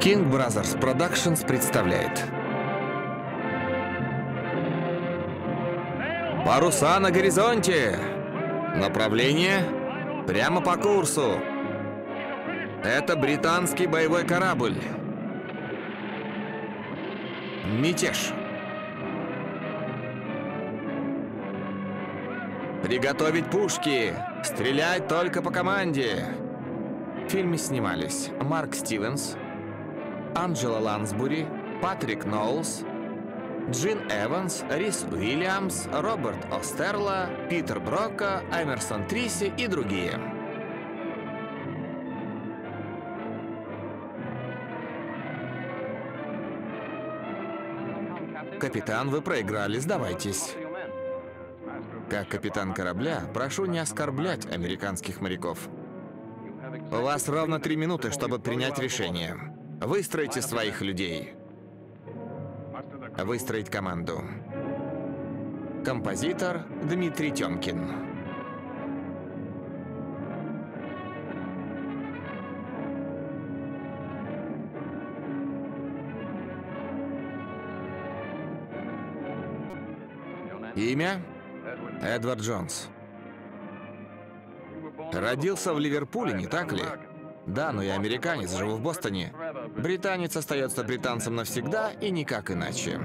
King Brothers Productions представляет Паруса на горизонте. Направление прямо по курсу. Это британский боевой корабль. Мятеж. Приготовить пушки. Стрелять только по команде. В фильме снимались Марк Стивенс, Анджела Лансбури, Патрик Ноулс, Джин Эванс, Рис Уильямс, Роберт Остерла, Питер Брока, Эмерсон Триси и другие. Капитан, вы проиграли, сдавайтесь. Как капитан корабля, прошу не оскорблять американских моряков. У вас ровно 3 минуты, чтобы принять решение. Выстроите своих людей. Выстроить команду. Композитор Дмитрий Тёмкин. Имя? Эдвард Джонс. Родился в Ливерпуле, не так ли? Да, но я американец, живу в Бостоне. Британец остается британцем навсегда и никак иначе.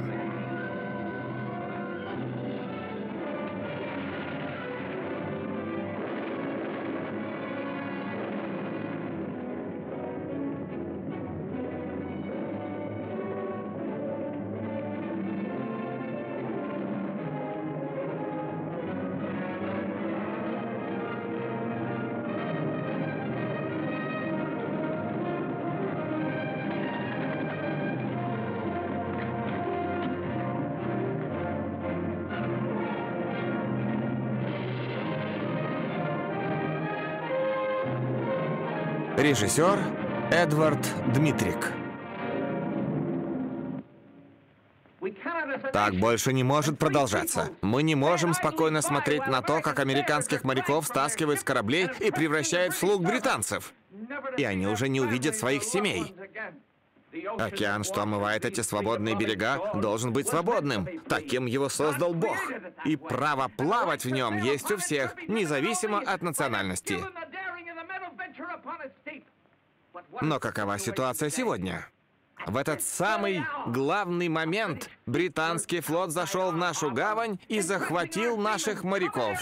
Режиссер Эдвард Дмитрик. Так больше не может продолжаться. Мы не можем спокойно смотреть на то, как американских моряков стаскивают с кораблей и превращают в слуг британцев. И они уже не увидят своих семей. Океан, что омывает эти свободные берега, должен быть свободным. Таким его создал Бог. И право плавать в нем есть у всех, независимо от национальности. Но какова ситуация сегодня? В этот самый главный момент британский флот зашел в нашу гавань и захватил наших моряков.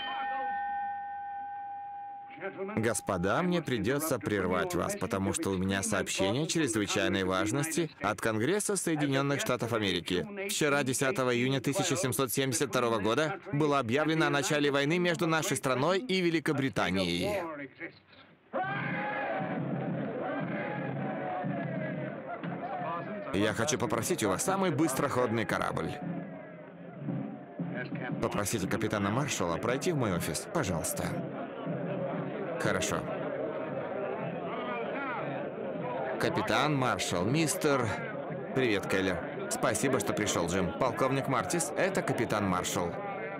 Господа, мне придется прервать вас, потому что у меня сообщение чрезвычайной важности от Конгресса Соединенных Штатов Америки. Вчера, 10 июня 1772 года, было объявлено о начале войны между нашей страной и Великобританией. Я хочу попросить у вас самый быстроходный корабль. Попросите капитана Маршалла пройти в мой офис, пожалуйста. Хорошо. Капитан Маршалл, мистер... Привет, Келлер. Спасибо, что пришел, Джим. Полковник Мартис, это капитан Маршалл.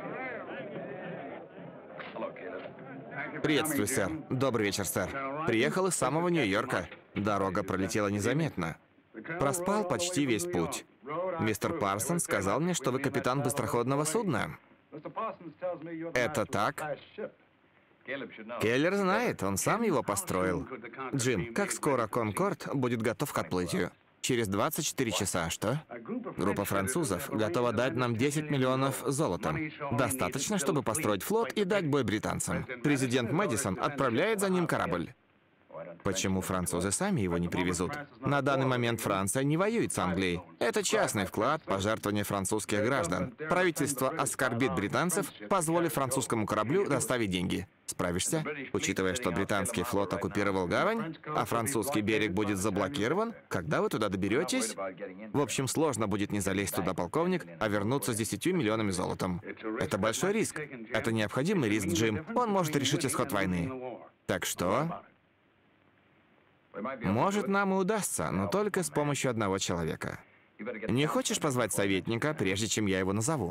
Приветствую, сэр. Добрый вечер, сэр. Приехал из самого Нью-Йорка. Дорога пролетела незаметно. Проспал почти весь путь. Мистер Парсонс сказал мне, что вы капитан быстроходного судна. Это так? Келлер знает, он сам его построил. Джим, как скоро Конкорд будет готов к отплытию? Через 24 часа, что? Группа французов готова дать нам 10 миллионов золотом. Достаточно, чтобы построить флот и дать бой британцам. Президент Мэдисон отправляет за ним корабль. Почему французы сами его не привезут? На данный момент Франция не воюет с Англией. Это частный вклад, пожертвование французских граждан. Правительство оскорбит британцев, позволив французскому кораблю доставить деньги. Справишься? Учитывая, что британский флот оккупировал гавань, а французский берег будет заблокирован, когда вы туда доберетесь? В общем, сложно будет не залезть туда, полковник, а вернуться с 10 миллионами золотом. Это большой риск. Это необходимый риск, Джим. Он может решить исход войны. Так что... Может, нам и удастся, но только с помощью одного человека. Не хочешь позвать советника, прежде чем я его назову?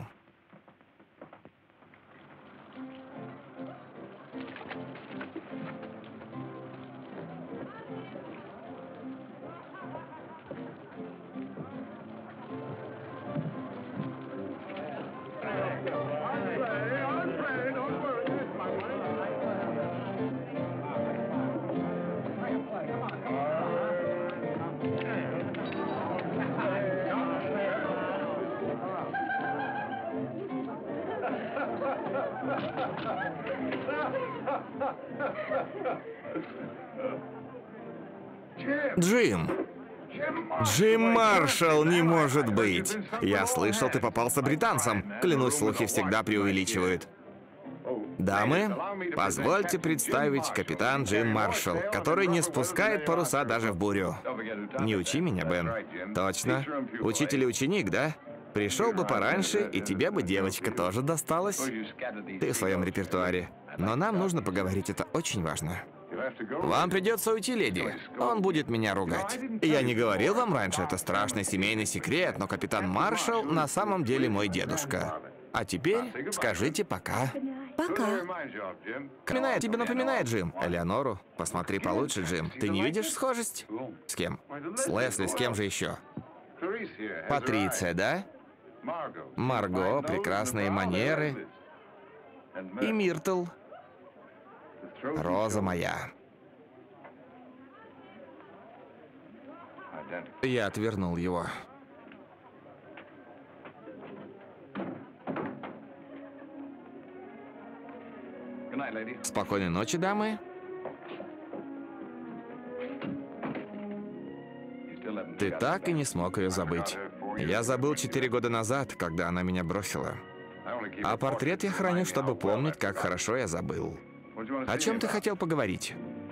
Джим! Джим Маршалл, не может быть! Я слышал, ты попался британцам. Клянусь, слухи всегда преувеличивают. Дамы, позвольте представить капитан Джим Маршалл, который не спускает паруса даже в бурю. Не учи меня, Бен. Точно. Учитель и ученик, да? Пришел бы пораньше, и тебе бы девочка тоже досталась. Ты в своем репертуаре. Но нам нужно поговорить, это очень важно. Вам придется уйти, леди. Он будет меня ругать. Я не говорил вам раньше, это страшный семейный секрет, но капитан Маршалл на самом деле мой дедушка. А теперь скажите пока. Пока. Тебе напоминает Джим? Элеонору? Посмотри получше, Джим. Ты не видишь схожесть? С кем? С Лесли, с кем же еще? Патриция, да? Марго, прекрасные манеры. И Миртл. Роза моя. Я отвернул его. Спокойной ночи, дамы. Ты так и не смог ее забыть. Я забыл 4 года назад, когда она меня бросила. А портрет я храню, чтобы помнить, как хорошо я забыл. О чем ты хотел поговорить?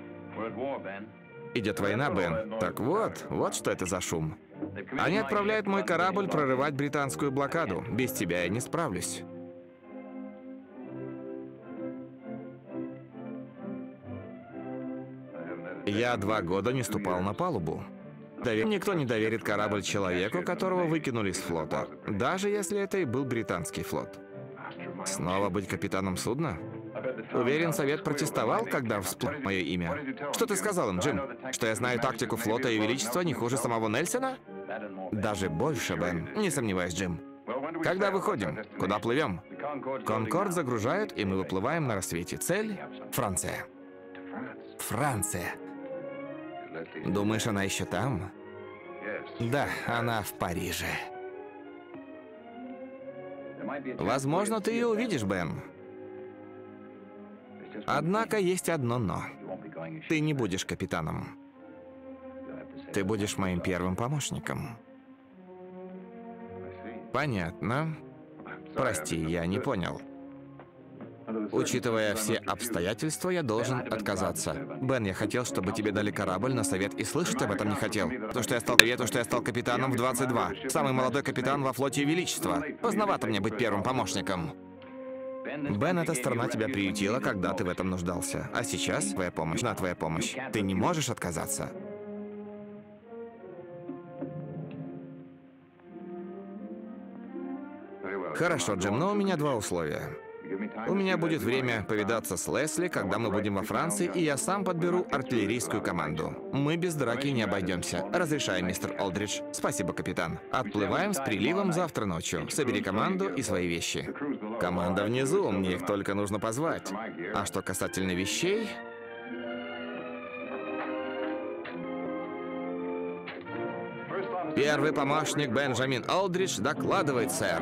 Идет война, Бен. Так вот что это за шум. Они отправляют мой корабль прорывать британскую блокаду. Без тебя я не справлюсь. Я 2 года не ступал на палубу. Никто не доверит корабль человеку, которого выкинули с флота, даже если это и был британский флот. Снова быть капитаном судна? Уверен, совет протестовал, когда всплыло мое имя. Что ты сказал им, Джим? Что я знаю тактику флота и величества не хуже самого Нельсона? Даже больше, Бен. Не сомневаюсь, Джим. Когда выходим? Куда плывем? Конкорд загружают, и мы выплываем на рассвете. Цель – Франция. Франция. Думаешь, она еще там? Да, она в Париже. Возможно, ты ее увидишь, Бен. Однако есть одно «но». Ты не будешь капитаном. Ты будешь моим первым помощником. Понятно. Прости, я не понял. Учитывая все обстоятельства, я должен отказаться. Бен, я хотел, чтобы тебе дали корабль, но совет и слышать об этом не хотел. То, что я стал капитаном в 22. Самый молодой капитан во флоте Величества. Поздновато мне быть первым помощником. Бен, эта страна тебя приютила, когда ты в этом нуждался. А сейчас твоя помощь. На твоя помощь. Ты не можешь отказаться. Хорошо, Джим, но у меня 2 условия. У меня будет время повидаться с Лесли, когда мы будем во Франции, и я сам подберу артиллерийскую команду. Мы без драки не обойдемся. Разрешаю, мистер Олдридж. Спасибо, капитан. Отплываем с приливом завтра ночью. Собери команду и свои вещи. Команда внизу, мне их только нужно позвать. А что касательно вещей... Первый помощник Бенджамин Олдридж докладывает, сэр.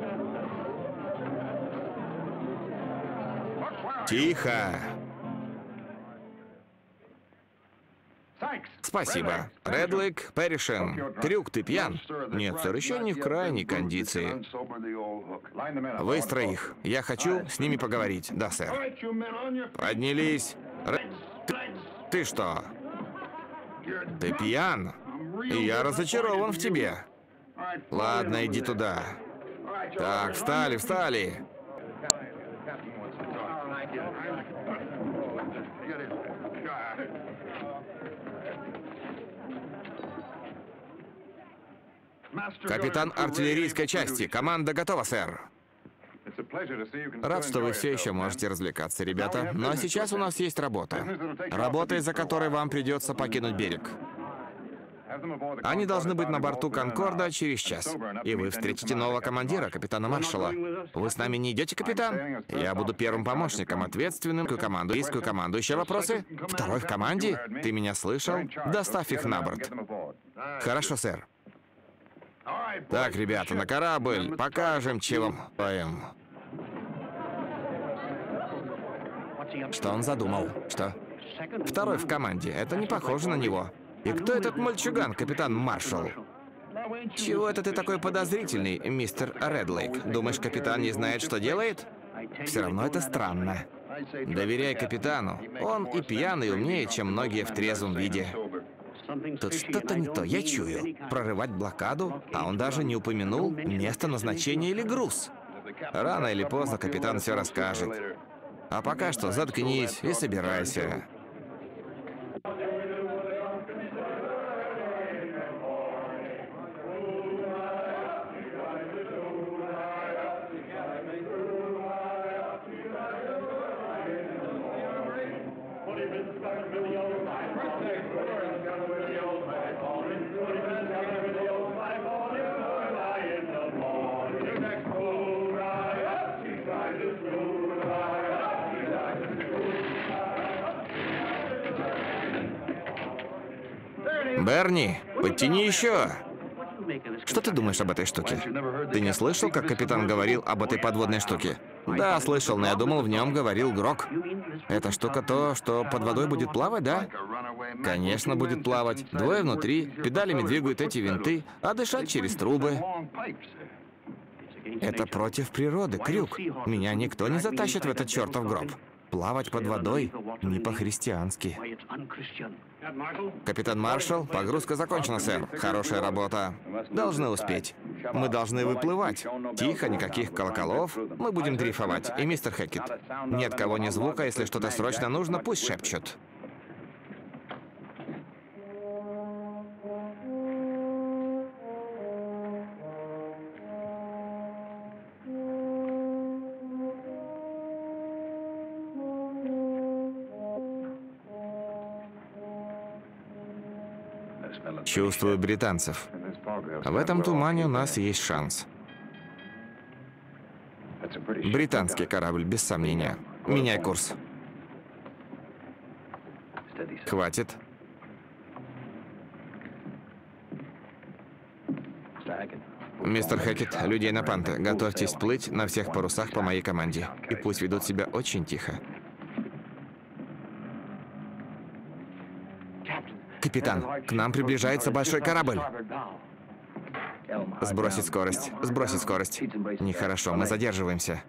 Тихо. Спасибо. Редлик, Перришин. Крюк, ты пьян? Нет, сэр, еще не в крайней кондиции. Выстрой их. Я хочу с ними поговорить. Да, сэр. Поднялись. Ты что? Ты пьян? И я разочарован в тебе. Ладно, иди туда. Так, встали. Капитан артиллерийской части. Команда готова, сэр. Рад, что вы все еще можете развлекаться, ребята. Но сейчас у нас есть работа. Работа, из-за которой вам придется покинуть берег. Они должны быть на борту Конкорда через час. И вы встретите нового командира, капитана Маршалла. Вы с нами не идете, капитан? Я буду первым помощником, ответственным за команду. Еще вопросы? Второй в команде? Ты меня слышал? Доставь их на борт. Хорошо, сэр. Так, ребята, на корабль. Покажем, чего мы стоим. Что он задумал? Что? Второй в команде. Это не похоже на него. И кто этот мальчуган, капитан Маршалл? Чего это ты такой подозрительный, мистер Редлейк? Думаешь, капитан не знает, что делает? Все равно это странно. Доверяй капитану. Он и пьяный умнее, чем многие в трезвом виде. Тут что-то не то, я чую. Прорывать блокаду, а он даже не упомянул место назначения или груз. Рано или поздно капитан все расскажет. А пока что заткнись и собирайся. Берни, подтяни еще. Что ты думаешь об этой штуке? Ты не слышал, как капитан говорил об этой подводной штуке? Да, слышал, но я думал, в нем говорил Грок. Эта штука то, что под водой будет плавать, да? Конечно, будет плавать. Двое внутри, педалями двигают эти винты, а дышать через трубы. Это против природы, Крюк. Меня никто не затащит в этот чертов гроб. Плавать под водой не по-христиански. Капитан Маршалл, погрузка закончена, сэр. Хорошая работа. Должны успеть. Мы должны выплывать. Тихо, никаких колоколов. Мы будем дрейфовать. И мистер Хэкет, нет кого ни звука, если что-то срочно нужно, пусть шепчут. Чувствую британцев. В этом тумане у нас есть шанс. Британский корабль, без сомнения. Меняй курс. Хватит. Мистер Хэкет, людей на панты, готовьтесь плыть на всех парусах по моей команде. И пусть ведут себя очень тихо. Капитан, к нам приближается большой корабль. Сбросить скорость, сбросить скорость. Нехорошо, мы задерживаемся.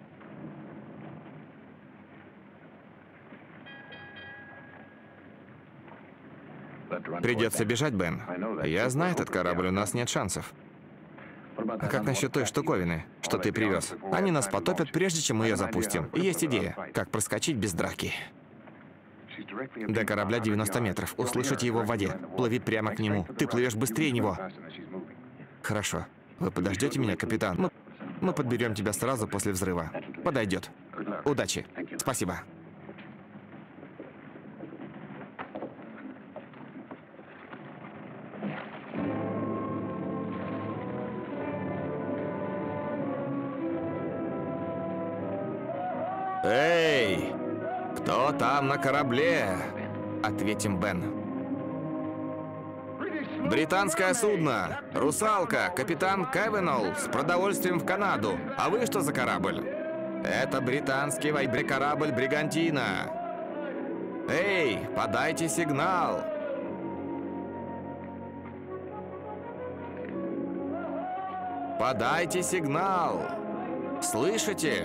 Придется бежать, Бен. Я знаю этот корабль, у нас нет шансов. А как насчет той штуковины, что ты привез? Они нас потопят, прежде чем мы ее запустим. И есть идея, как проскочить без драки. До корабля 90 метров. Услышите его в воде. Плыви прямо к нему. Ты плывешь быстрее него. Хорошо. Вы подождете меня, капитан? Мы подберем тебя сразу после взрыва. Подойдет. Удачи. Спасибо. Эй! «Кто там на корабле?» — ответим Бен. «Британское судно! Русалка! Капитан Кевенолл с продовольствием в Канаду! А вы что за корабль?» «Это британский корабль «Бригантина». Эй, подайте сигнал!» «Подайте сигнал! Слышите?»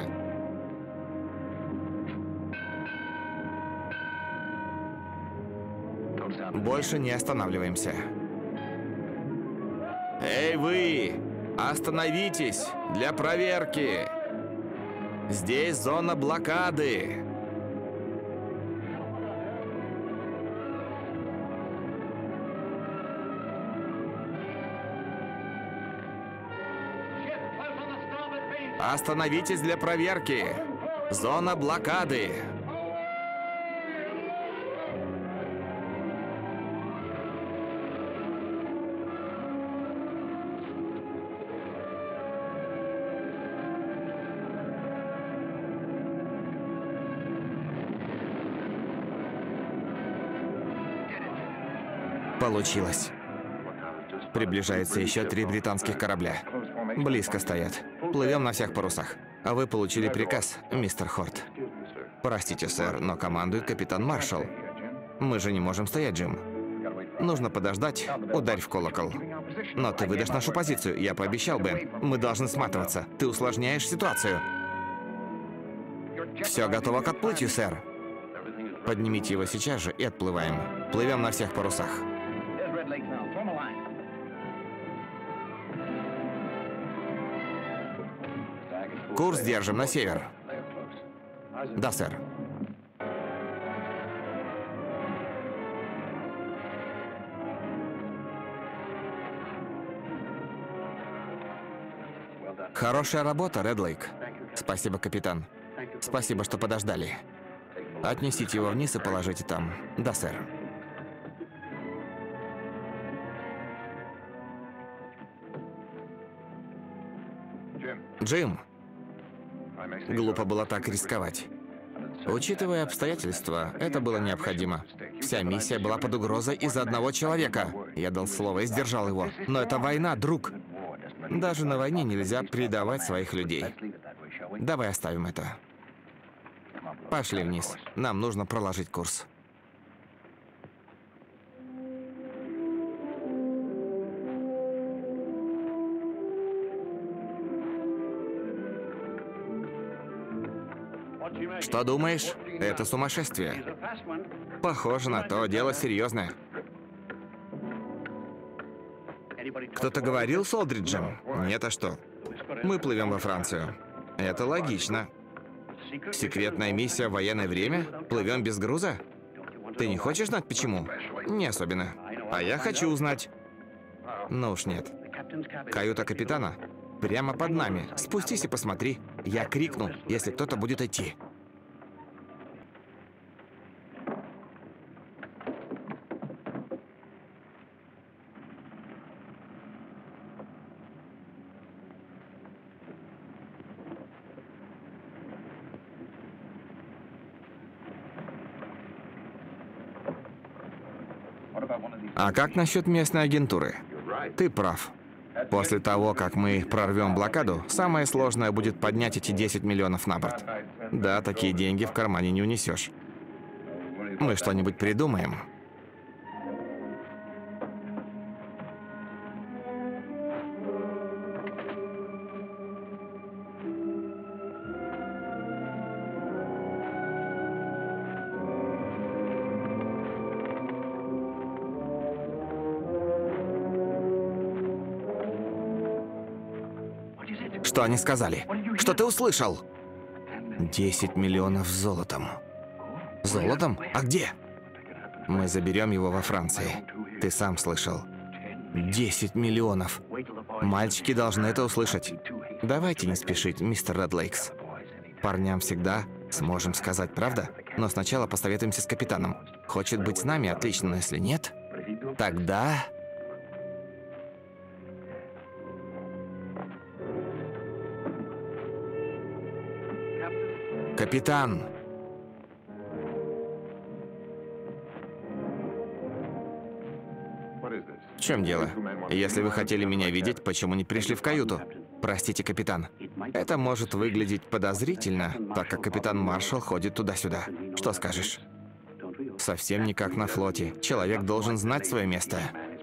Больше не останавливаемся. Эй, вы! Остановитесь для проверки! Здесь зона блокады! Остановитесь для проверки! Зона блокады! Получилось. Приближается еще 3 британских корабля. Близко стоят. Плывем на всех парусах. А вы получили приказ, мистер Хорт. Простите, сэр, но командует капитан Маршалл. Мы же не можем стоять, Джим. Нужно подождать, ударь в колокол. Но ты выдашь нашу позицию, я пообещал бы. Мы должны сматываться. Ты усложняешь ситуацию. Все готово к отплытию, сэр. Поднимите его сейчас же и отплываем. Плывем на всех парусах. Курс держим на север. Да, сэр. Хорошая работа, Ред Лейк. Спасибо, капитан. Спасибо, что подождали. Отнесите его вниз и положите там. Да, сэр. Джим. Глупо было так рисковать. Учитывая обстоятельства, это было необходимо. Вся миссия была под угрозой из-за одного человека. Я дал слово и сдержал его. Но это война, друг. Даже на войне нельзя предавать своих людей. Давай оставим это. Пошли вниз. Нам нужно проложить курс. Что думаешь? Это сумасшествие. Похоже на то, дело серьезное. Кто-то говорил с Олдриджем? Нет, а что? Мы плывем во Францию. Это логично. Секретная миссия в военное время? Плывем без груза? Ты не хочешь знать почему? Не особенно. А я хочу узнать. Ну уж нет. Каюта капитана прямо под нами. Спустись и посмотри. Я крикну, если кто-то будет идти. А как насчет местной агентуры? Ты прав. После того, как мы прорвем блокаду, самое сложное будет поднять эти 10 миллионов на борт. Да, такие деньги в кармане не унесешь. Мы что-нибудь придумаем. Что они сказали? Что ты услышал? 10 миллионов золотом. Золотом? А где? Мы заберем его во Франции. Ты сам слышал. 10 миллионов. Мальчики должны это услышать. Давайте не спешить, мистер Ред Лейкс. Парням всегда сможем сказать, правда? Но сначала посоветуемся с капитаном. Хочет быть с нами, отлично, но если нет, тогда... Капитан! В чем дело? Если вы хотели меня видеть, почему не пришли в каюту? Простите, капитан. Это может выглядеть подозрительно, так как капитан Маршалл ходит туда-сюда. Что скажешь? Совсем не как на флоте. Человек должен знать свое место.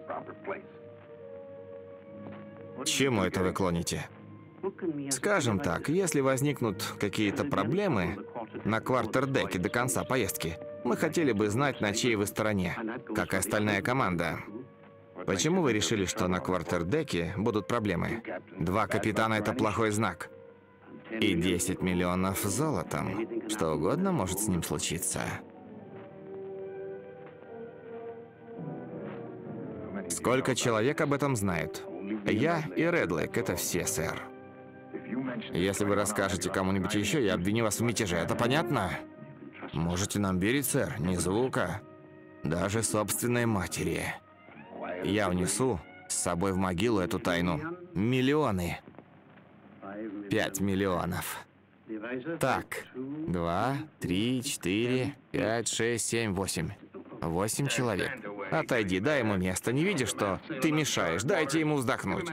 К чему это вы клоните? Скажем так, если возникнут какие-то проблемы на квартердеке до конца поездки, мы хотели бы знать, на чьей вы стороне, как и остальная команда. Почему вы решили, что на квартердеке будут проблемы? 2 капитана – это плохой знак. И 10 миллионов золотом. Что угодно может с ним случиться. Сколько человек об этом знают? Я и Ред Лейк – это все, сэр. Если вы расскажете кому-нибудь еще, я обвиню вас в мятеже. Это понятно? Можете нам верить, сэр. Ни звука. Даже собственной матери. Я унесу с собой в могилу эту тайну. Миллионы. 5 миллионов. Так. 2, 3, 4, 5, 6, 7, 8. 8 человек. Отойди, дай ему место. Не видишь, что ты мешаешь? Дайте ему вздохнуть.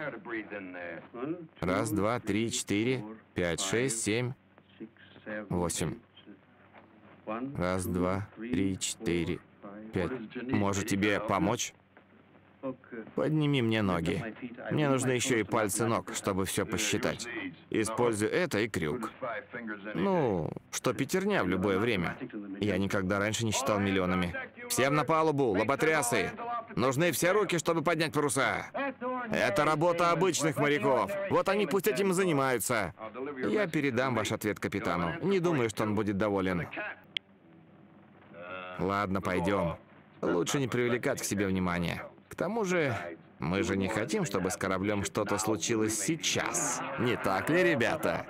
1, 2, 3, 4, 5, 6, 7, 8. Раз, два, три, четыре, пять. Может, тебе помочь? Подними мне ноги. Мне нужны еще и пальцы ног, чтобы все посчитать. Используй это и крюк. Ну, что пятерня в любое время. Я никогда раньше не считал миллионами. Всем на палубу, лоботрясы! Нужны все руки, чтобы поднять паруса. Это работа обычных моряков. Вот они пусть этим и занимаются. Я передам ваш ответ капитану. Не думаю, что он будет доволен. Ладно, пойдем. Лучше не привлекать к себе внимания. К тому же, мы же не хотим, чтобы с кораблем что-то случилось сейчас. Не так ли, ребята?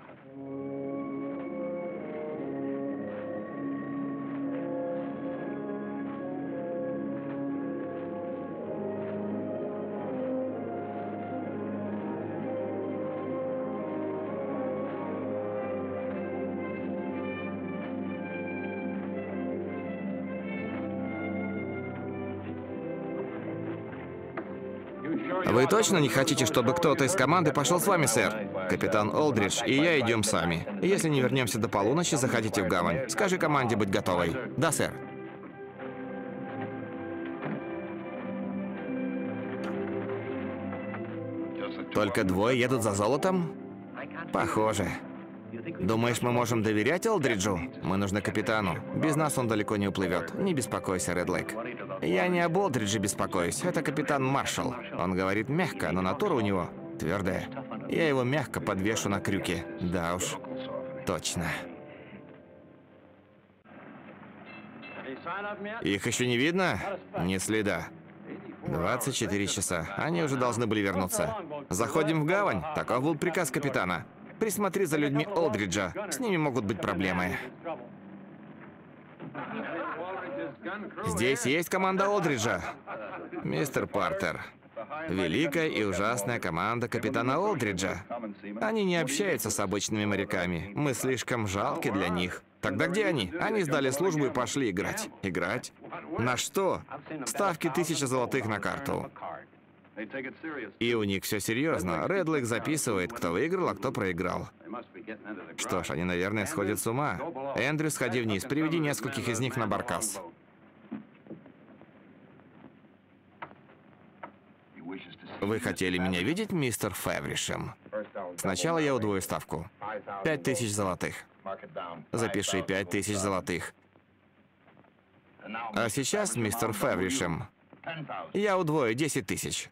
Вы точно не хотите, чтобы кто-то из команды пошел с вами, сэр? Капитан Олдридж и я идем сами. Если не вернемся до полуночи, заходите в гавань. Скажи команде быть готовой. Да, сэр. Только двое едут за золотом? Похоже. Думаешь, мы можем доверять Олдриджу? Мы нужны капитану. Без нас он далеко не уплывет. Не беспокойся, Редлейк. Я не об Олдридже беспокоюсь. Это капитан Маршалл. Он говорит мягко, но натура у него твердая. Я его мягко подвешу на крюке. Да уж. Точно. Их еще не видно? Ни следа. 24 часа. Они уже должны были вернуться. Заходим в гавань. Таков был приказ капитана. Присмотри за людьми Олдриджа. С ними могут быть проблемы. Здесь есть команда Олдриджа. Мистер Партер. Великая и ужасная команда капитана Олдриджа. Они не общаются с обычными моряками. Мы слишком жалки для них. Тогда где они? Они сдали службу и пошли играть. Играть? На что? Ставки 1000 золотых на карту. И у них все серьезно. Редлейк записывает, кто выиграл, а кто проиграл. Что ж, они, наверное, сходят с ума. Эндрю, сходи вниз, приведи нескольких из них на баркас. Вы хотели меня видеть, мистер Февришем? Сначала я удвою ставку. 5000 золотых. Запиши 5000 золотых. А сейчас, мистер Февришем, я удвою 10 000.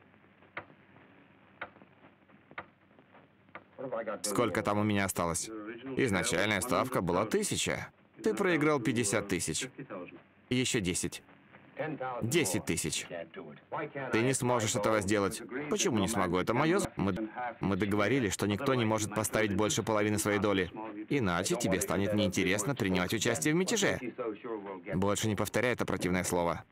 Сколько там у меня осталось? Изначальная ставка была 1000. Ты проиграл 50 000. Еще 10. 10 000. Ты не сможешь этого сделать. Почему не смогу? Это мое... Мы договорились, что никто не может поставить больше половины своей доли. Иначе тебе станет неинтересно принимать участие в мятеже. Больше не повторяй это противное слово.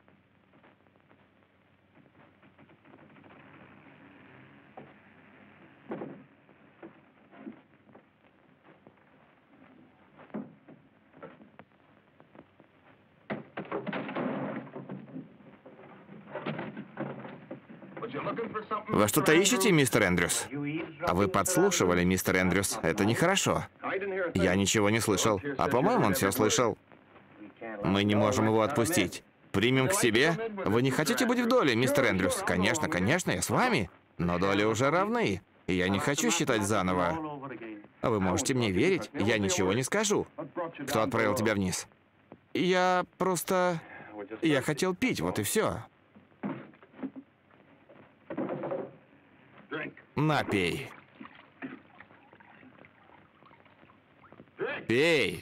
Вы что-то ищете, мистер Эндрюс? А вы подслушивали, мистер Эндрюс. Это нехорошо. Я ничего не слышал. А по-моему, он все слышал. Мы не можем его отпустить. Примем к себе? Вы не хотите быть в доле, мистер Эндрюс? Конечно, конечно, я с вами. Но доли уже равны. И я не хочу считать заново. А вы можете мне верить? Я ничего не скажу. Кто отправил тебя вниз? Я просто... Я хотел пить, вот и все. Напей. Пей.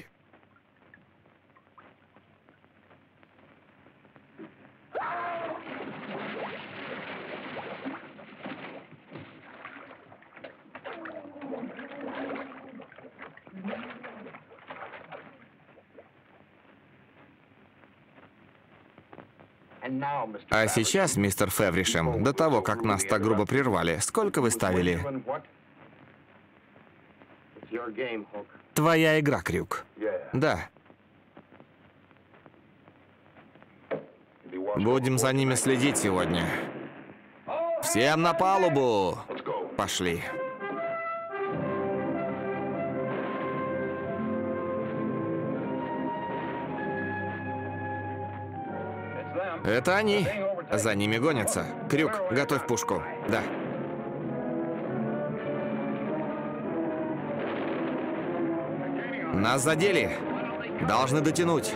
А сейчас, мистер Февришем, до того, как нас так грубо прервали, сколько вы ставили? Твоя игра, Крюк. Да. Будем за ними следить сегодня. Всем на палубу! Пошли. Это они. За ними гонятся. Крюк, готовь пушку. Да. Нас задели. Должны дотянуть.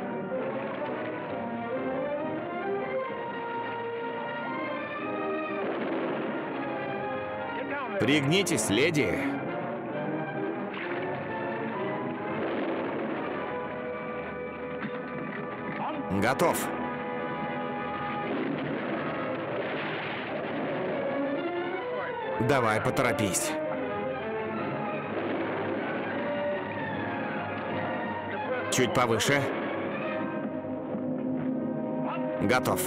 Пригнитесь, леди. Готов. Давай, поторопись. Чуть повыше. Готов.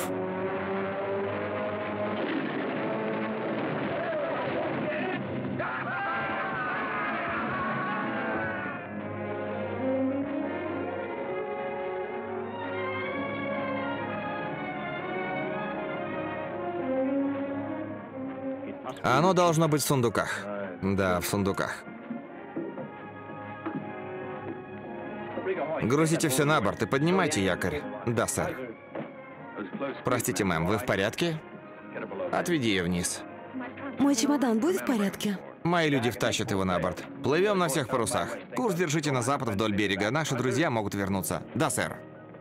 Оно должно быть в сундуках. Да, в сундуках. Грузите все на борт и поднимайте якорь. Да, сэр. Простите, мэм, вы в порядке? Отведи ее вниз. Мой чемодан будет в порядке? Мои люди втащат его на борт. Плывем на всех парусах. Курс держите на запад вдоль берега. Наши друзья могут вернуться. Да, сэр.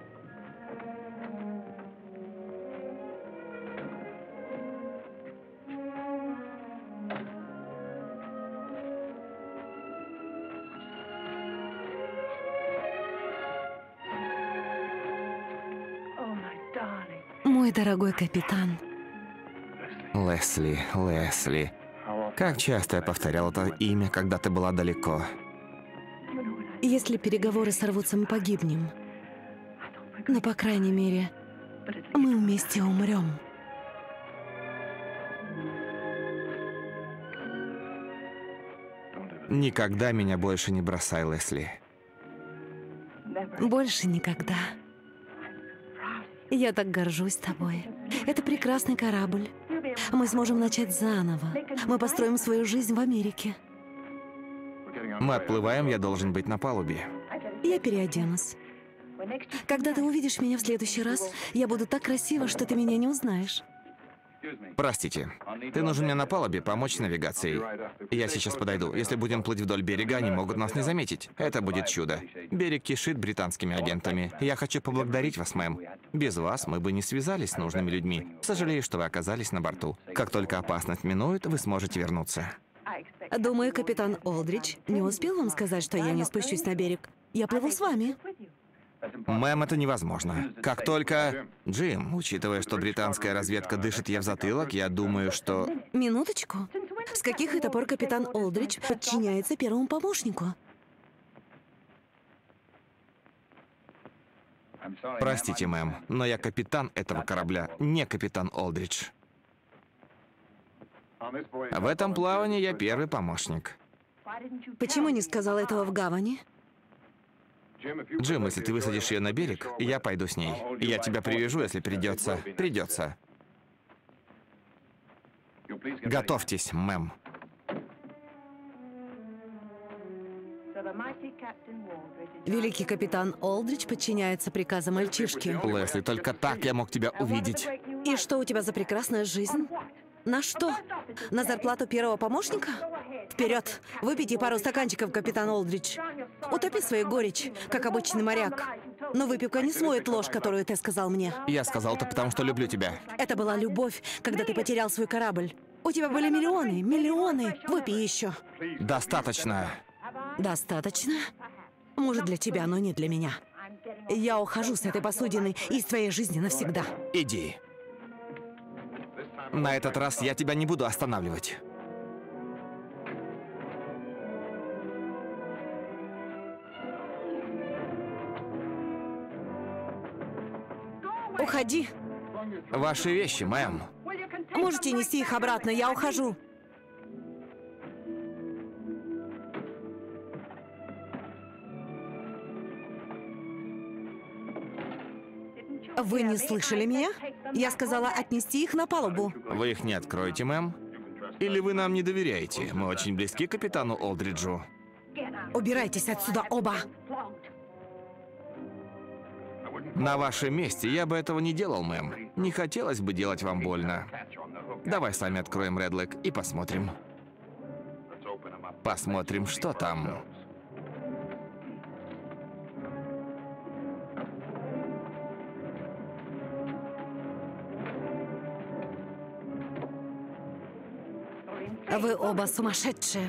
Мой дорогой капитан. Лесли, Лесли. Как часто я повторял это имя, когда ты была далеко. Если переговоры сорвутся, мы погибнем. Но, по крайней мере, мы вместе умрем. Никогда меня больше не бросай, Лесли. Больше никогда. Я так горжусь тобой. Это прекрасный корабль. Мы сможем начать заново. Мы построим свою жизнь в Америке. Мы отплываем, я должен быть на палубе. Я переоденусь. Когда ты увидишь меня в следующий раз, я буду так красива, что ты меня не узнаешь. Простите, ты нужен мне на палубе помочь с навигацией. Я сейчас подойду. Если будем плыть вдоль берега, они могут нас не заметить. Это будет чудо. Берег кишит британскими агентами. Я хочу поблагодарить вас, мэм. Без вас мы бы не связались с нужными людьми. Сожалею, что вы оказались на борту. Как только опасность минует, вы сможете вернуться. Думаю, капитан Олдридж не успел вам сказать, что я не спущусь на берег. Я плыву с вами. Мэм, это невозможно. Как только... Джим, учитывая, что британская разведка дышит ей в затылок, я думаю, что... Минуточку. С каких это пор капитан Олдридж подчиняется первому помощнику? Простите, мэм, но я капитан этого корабля, не капитан Олдридж. В этом плавании я первый помощник. Почему не сказал этого в гавани? Джим, если ты высадишь ее на берег, я пойду с ней. Я тебя привяжу, если придется. Придется. Готовьтесь, мэм. Великий капитан Олдридж подчиняется приказам мальчишки. Лесли, только так я мог тебя увидеть. И что у тебя за прекрасная жизнь? На что? На зарплату первого помощника? Вперед! Выпейте пару стаканчиков, капитан Олдридж. Утопи свою горечь, как обычный моряк. Но выпивка не смоет ложь, которую ты сказал мне. Я сказал это потому, что люблю тебя. Это была любовь, когда ты потерял свой корабль. У тебя были миллионы, миллионы. Выпей еще. Достаточно. Достаточно? Может, для тебя, но не для меня. Я ухожу с этой посудины из твоей жизни навсегда. Иди. На этот раз я тебя не буду останавливать. Уходи. Ваши вещи, мэм. Можете нести их обратно, я ухожу. Вы не слышали меня? Я сказала отнести их на палубу. Вы их не откроете, мэм? Или вы нам не доверяете? Мы очень близки к капитану Олдриджу. На вашем месте я бы этого не делал, мэм. Не хотелось бы делать вам больно. Давай сами откроем Редлэк и посмотрим. Посмотрим, что там. Вы оба сумасшедшие.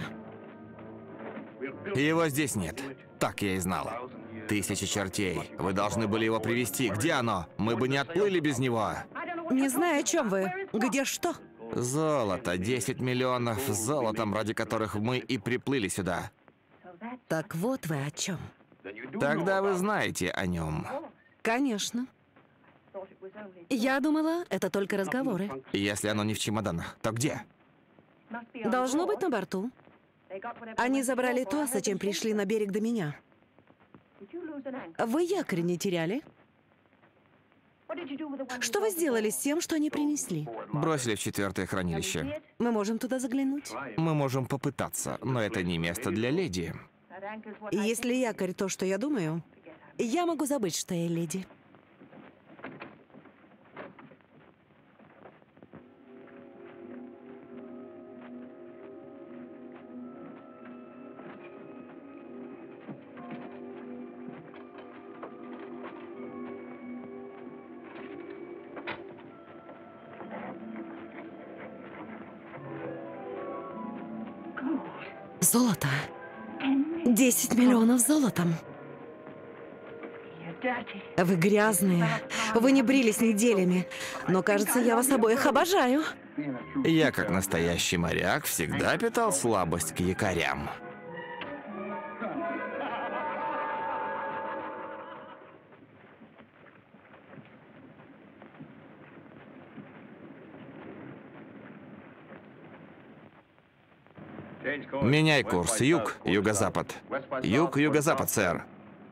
Его здесь нет. Так я и знал. 1000 чертей. Вы должны были его привезти. Где оно? Мы бы не отплыли без него. Не знаю, о чем вы. Где что? Золото. 10 миллионов с золотом, ради которых мы и приплыли сюда. Так вот вы о чем. Тогда вы знаете о нем. Конечно. Я думала, это только разговоры. Если оно не в чемоданах, то где? Должно быть на борту. Они забрали то, зачем пришли на берег до меня. Вы якорь не теряли? Что вы сделали с тем, что они принесли? Бросили в 4-е хранилище. Мы можем туда заглянуть? Мы можем попытаться, но это не место для леди. И если якорь то, что я думаю, я могу забыть, что я леди. Золото. 10 миллионов золотом. Вы грязные. Вы не брились неделями. Но, кажется, я вас обоих обожаю. Я, как настоящий моряк, всегда питал слабость к якорям. Меняй курс. Юг, юго-запад. Юг, юго-запад, сэр.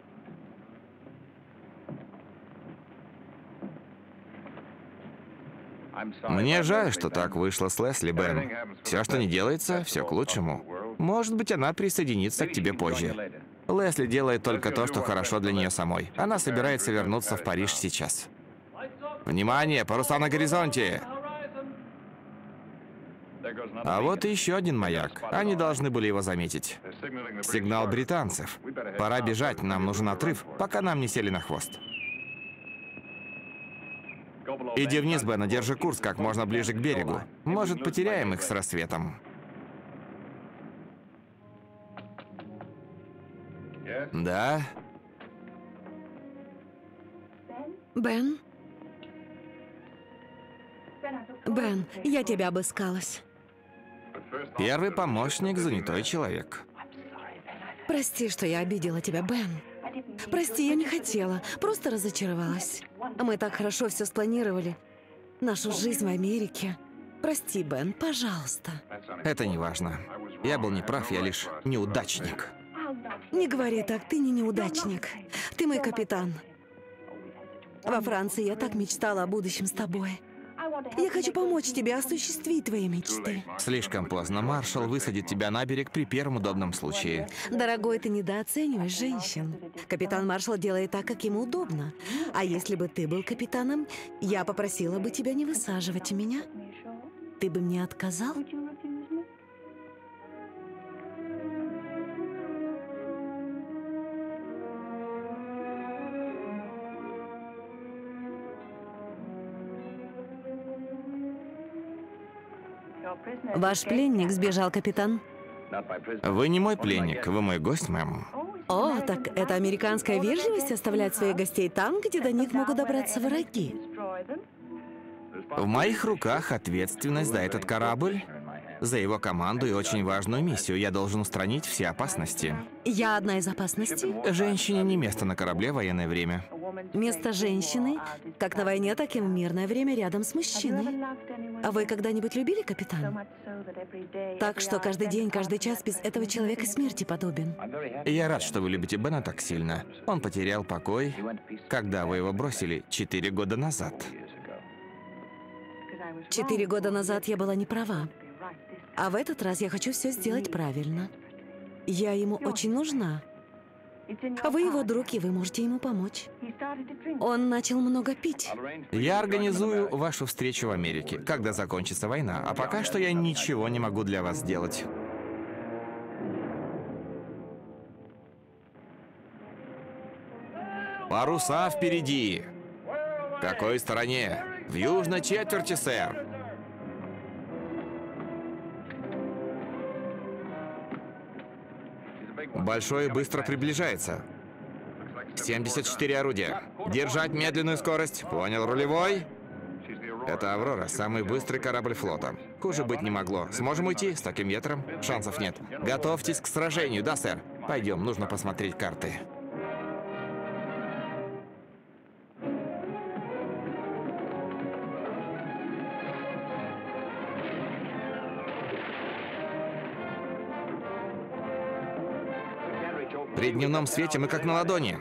Мне жаль, что так вышло с Лесли, Бен. Все, что не делается, все к лучшему. Может быть, она присоединится к тебе позже. Лесли делает только то, что хорошо для нее самой. Она собирается вернуться в Париж сейчас. Внимание, паруса на горизонте! А вот и еще один маяк. Они должны были его заметить. Сигнал британцев. Пора бежать, нам нужен отрыв, пока нам не сели на хвост. Иди вниз, Бен, держи курс как можно ближе к берегу. Может, потеряем их с рассветом. Да? Бен? Бен, я тебя обыскалась. Первый помощник — занятой человек. Прости, что я обидела тебя, Бен. Прости, я не хотела, просто разочаровалась. Мы так хорошо все спланировали. Нашу жизнь в Америке. Прости, Бен, пожалуйста. Это не важно. Я был неправ, я лишь неудачник. Не говори так, ты не неудачник. Ты мой капитан. Во Франции я так мечтала о будущем с тобой. Я хочу помочь тебе осуществить твои мечты. Слишком поздно. Маршал высадит тебя на берег при первом удобном случае. Дорогой, ты недооцениваешь женщин. Капитан Маршал делает так, как ему удобно. А если бы ты был капитаном, я попросила бы тебя не высаживать меня. Ты бы мне отказал? Ваш пленник сбежал, капитан. Вы не мой пленник, вы мой гость, мэм. О, так это американская вежливость оставлять своих гостей там, где до них могут добраться враги. В моих руках ответственность за этот корабль, за его команду и очень важную миссию. Я должен устранить все опасности. Я одна из опасностей. Женщине не место на корабле в военное время. Место женщины, как на войне, так и в мирное время, рядом с мужчиной. А вы когда-нибудь любили, капитан? Так что каждый день, каждый час без этого человека смерти подобен. Я рад, что вы любите Бена так сильно. Он потерял покой, когда вы его бросили 4 года назад. 4 года назад я была не права. А в этот раз я хочу все сделать правильно. Я ему очень нужна. Вы его друг, и вы можете ему помочь. Он начал много пить. Я организую вашу встречу в Америке, когда закончится война, а пока что я ничего не могу для вас сделать. Паруса впереди. В какой стороне? В южной четверти, сэр. Большой быстро приближается. 74 орудия. Держать медленную скорость. Понял, рулевой? Это «Аврора», самый быстрый корабль флота. Хуже быть не могло. Сможем уйти с таким ветром? Шансов нет. Готовьтесь к сражению, да, сэр? Пойдем, нужно посмотреть карты. При дневном свете мы как на ладони.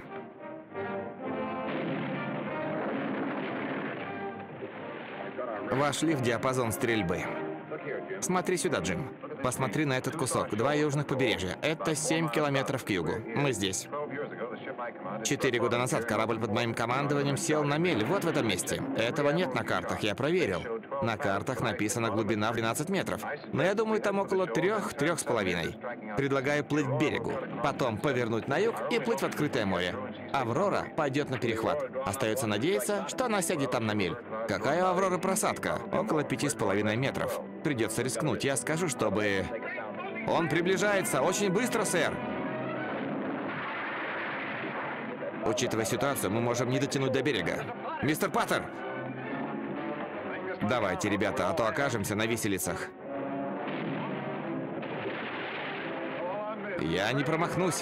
Вошли в диапазон стрельбы. Смотри сюда, Джим. Посмотри на этот кусок. 2 южных побережья. Это 7 километров к югу. Мы здесь. 4 года назад корабль под моим командованием сел на мель вот в этом месте. Этого нет на картах, я проверил. На картах написана глубина в 12 метров. Но я думаю, там около 3-3,5. Предлагаю плыть к берегу, потом повернуть на юг и плыть в открытое море. «Аврора» пойдет на перехват. Остается надеяться, что она сядет там на мель. Какая у «Авроры» просадка? Около 5,5 метров. Придется рискнуть. Я скажу, чтобы... Он приближается. Очень быстро, сэр. Учитывая ситуацию, мы можем не дотянуть до берега. Мистер Паттер! Давайте, ребята, а то окажемся на виселицах. Я не промахнусь.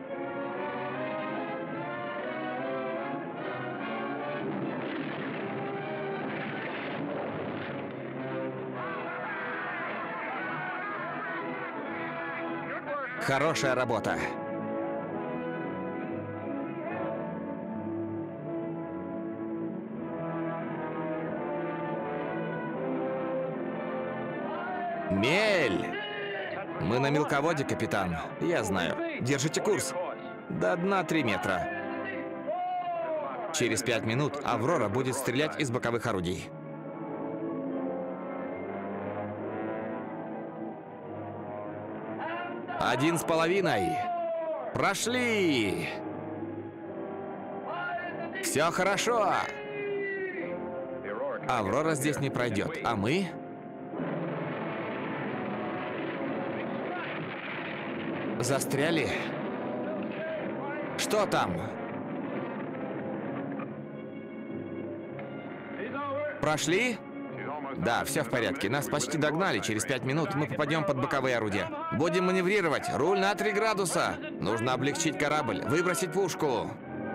Хорошая работа. Мель! Мы на мелководье, капитан. Я знаю. Держите курс. До дна 3 метра. Через 5 минут «Аврора» будет стрелять из боковых орудий. Один с половиной. Прошли! Все хорошо. «Аврора» здесь не пройдет, а мы... Застряли? Что там? Прошли? Да, все в порядке. Нас почти догнали. Через 5 минут мы попадем под боковые орудия. Будем маневрировать. Руль на 3 градуса. Нужно облегчить корабль. Выбросить пушку.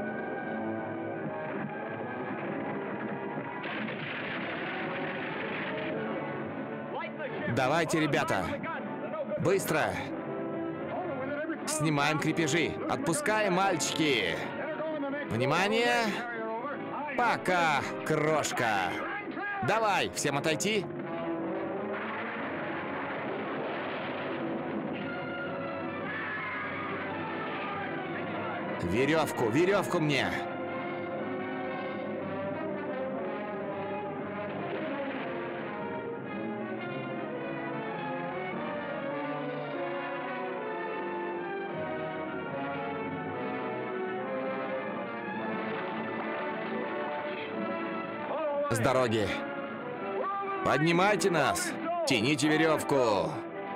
Давайте, ребята. Быстро. Снимаем крепежи. Отпускаем, мальчики. Внимание. Пока, крошка. Давай, всем отойти. Веревку, веревку мне. С дороги. Поднимайте нас. Тяните веревку.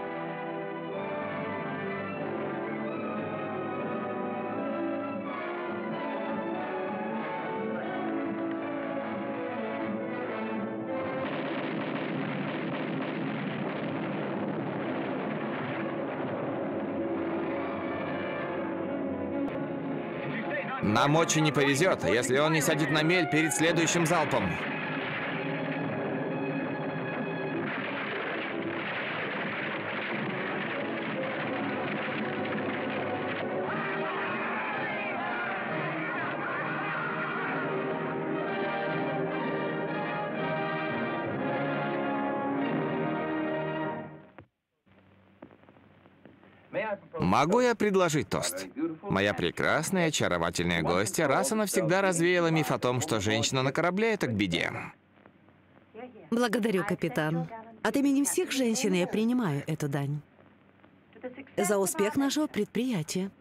Нам очень не повезет, если он не сядет на мель перед следующим залпом. Могу я предложить тост? Моя прекрасная, очаровательная гостья раз и навсегда развеяла миф о том, что женщина на корабле — это к беде. Благодарю, капитан. От имени всех женщин я принимаю эту дань. За успех нашего предприятия.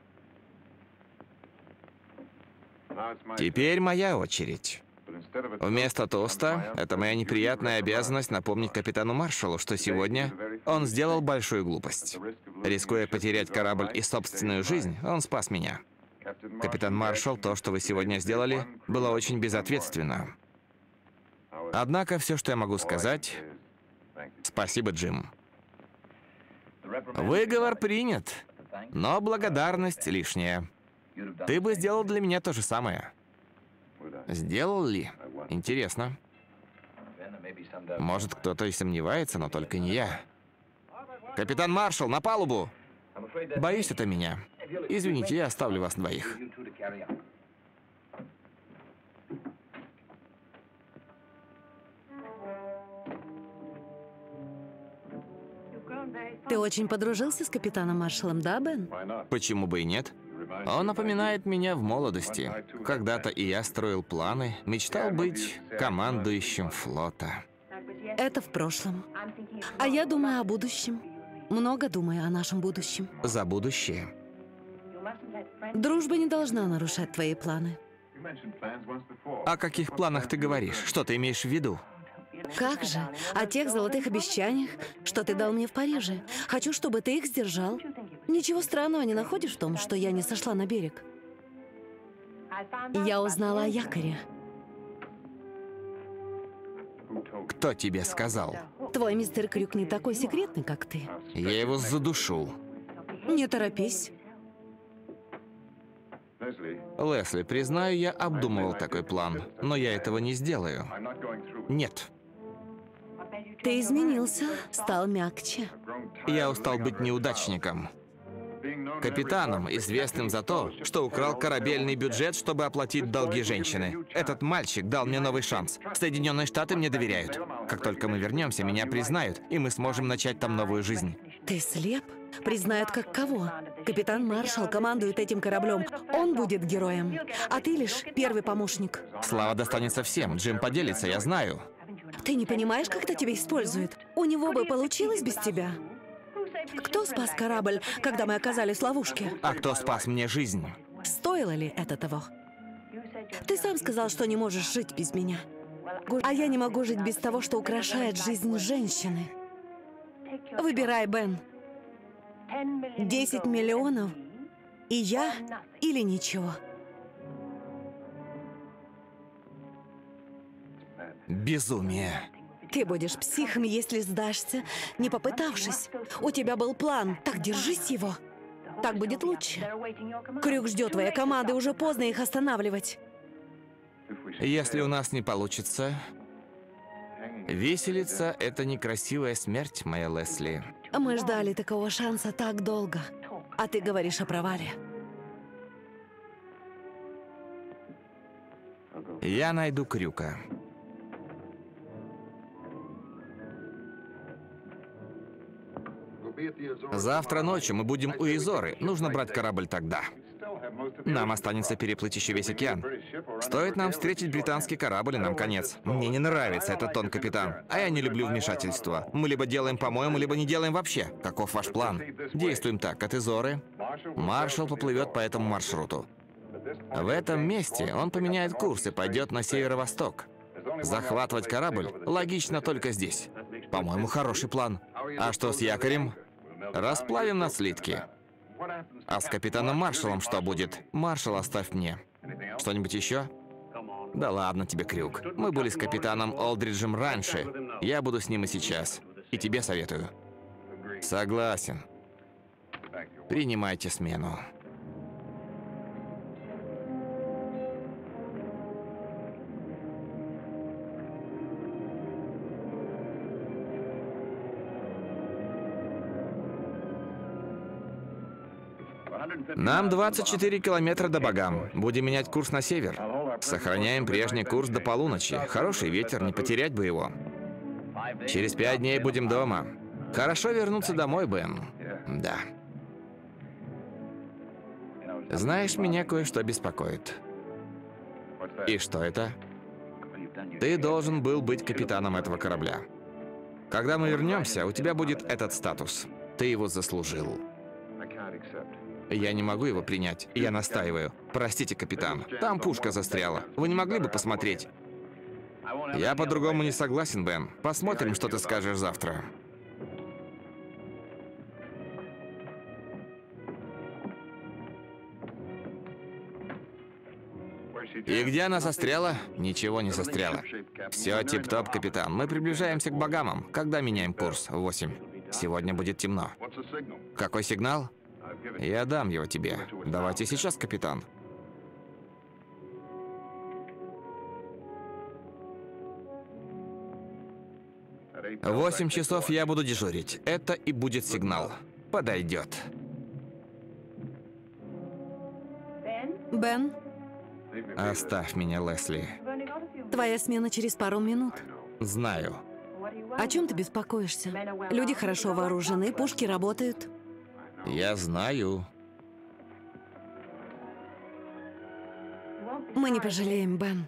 Теперь моя очередь. Вместо тоста, это моя неприятная обязанность напомнить капитану Маршалу, что сегодня он сделал большую глупость. Рискуя потерять корабль и собственную жизнь, он спас меня. Капитан Маршал, то, что вы сегодня сделали, было очень безответственно. Однако все, что я могу сказать, спасибо, Джим. Выговор принят, но благодарность лишняя. Ты бы сделал для меня то же самое. Сделал ли? Интересно. Может, кто-то и сомневается, но только не я. Капитан Маршал, на палубу! Боюсь, это меня. Извините, я оставлю вас двоих. Ты очень подружился с капитаном Маршалом, да, Бен? Почему бы и нет? Он напоминает меня в молодости. Когда-то и я строил планы, мечтал быть командующим флота. Это в прошлом. А я думаю о будущем. Много думаю о нашем будущем. За будущее. Дружба не должна нарушать твои планы. О каких планах ты говоришь? Что ты имеешь в виду? Как же? О тех золотых обещаниях, что ты дал мне в Париже. Хочу, чтобы ты их сдержал. Ничего странного не находишь в том, что я не сошла на берег? Я узнала о якоре. Кто тебе сказал? Твой мистер Крюк не такой секретный, как ты. Я его задушу. Не торопись. Лесли, признаю, я обдумывал такой план, но я этого не сделаю. Нет. Ты изменился, стал мягче. Я устал быть неудачником. Капитаном, известным за то, что украл корабельный бюджет, чтобы оплатить долги женщины. Этот мальчик дал мне новый шанс. Соединенные Штаты мне доверяют. Как только мы вернемся, меня признают, и мы сможем начать там новую жизнь. Ты слеп? Признают как кого? Капитан Маршал командует этим кораблем. Он будет героем. А ты лишь первый помощник. Слава достанется всем. Джим поделится, я знаю. Ты не понимаешь, как это тебя использует? У него бы получилось без тебя. Кто спас корабль, когда мы оказались в ловушке? А кто спас мне жизнь? Стоило ли это того? Ты сам сказал, что не можешь жить без меня. А я не могу жить без того, что украшает жизнь женщины. Выбирай, Бен. 10 миллионов, и я, или ничего. Безумие. Ты будешь психом, если сдашься, не попытавшись. У тебя был план, так держись его. Так будет лучше. Крюк ждет твоей команды, уже поздно их останавливать. Если у нас не получится, виселица — это некрасивая смерть, моя Лесли. Мы ждали такого шанса так долго, а ты говоришь о провале. Я найду Крюка. Завтра ночью мы будем у Изоры. Нужно брать корабль тогда. Нам останется переплыть еще весь океан. Стоит нам встретить британский корабль, и нам конец. Мне не нравится этот тон, капитан. А я не люблю вмешательства. Мы либо делаем по-моему, либо не делаем вообще. Каков ваш план? Действуем так. От Изоры Маршал поплывет по этому маршруту. В этом месте он поменяет курс и пойдет на северо-восток. Захватывать корабль логично только здесь. По-моему, хороший план. А что с якорем? Расплавим на слитки. А с капитаном Маршалом что будет? Маршал оставь мне. Что-нибудь еще? Да ладно тебе, Крюк. Мы были с капитаном Олдриджем раньше. Я буду с ним и сейчас. И тебе советую. Согласен. Принимайте смену. Нам 24 километра до Багам. Будем менять курс на север. Сохраняем прежний курс до полуночи. Хороший ветер, не потерять бы его. Через 5 дней будем дома. Хорошо вернуться домой, Бен. Да. Знаешь, меня кое-что беспокоит. И что это? Ты должен был быть капитаном этого корабля. Когда мы вернемся, у тебя будет этот статус. Ты его заслужил. Я не могу его принять. Я настаиваю. Простите, капитан. Там пушка застряла. Вы не могли бы посмотреть? Я по-другому не согласен, Бен. Посмотрим, что ты скажешь завтра. И где она застряла? Ничего не застряло. Все тип-топ, капитан. Мы приближаемся к Багамам. Когда меняем курс? 8. Сегодня будет темно. Какой сигнал? Я дам его тебе. Давайте сейчас, капитан. 8 часов я буду дежурить. Это и будет сигнал. Подойдет. Бен, Оставь меня, Лесли. твоя смена через пару минут. Знаю. О чем ты беспокоишься? Люди хорошо вооружены, пушки работают. Я знаю. Мы не пожалеем, Бен.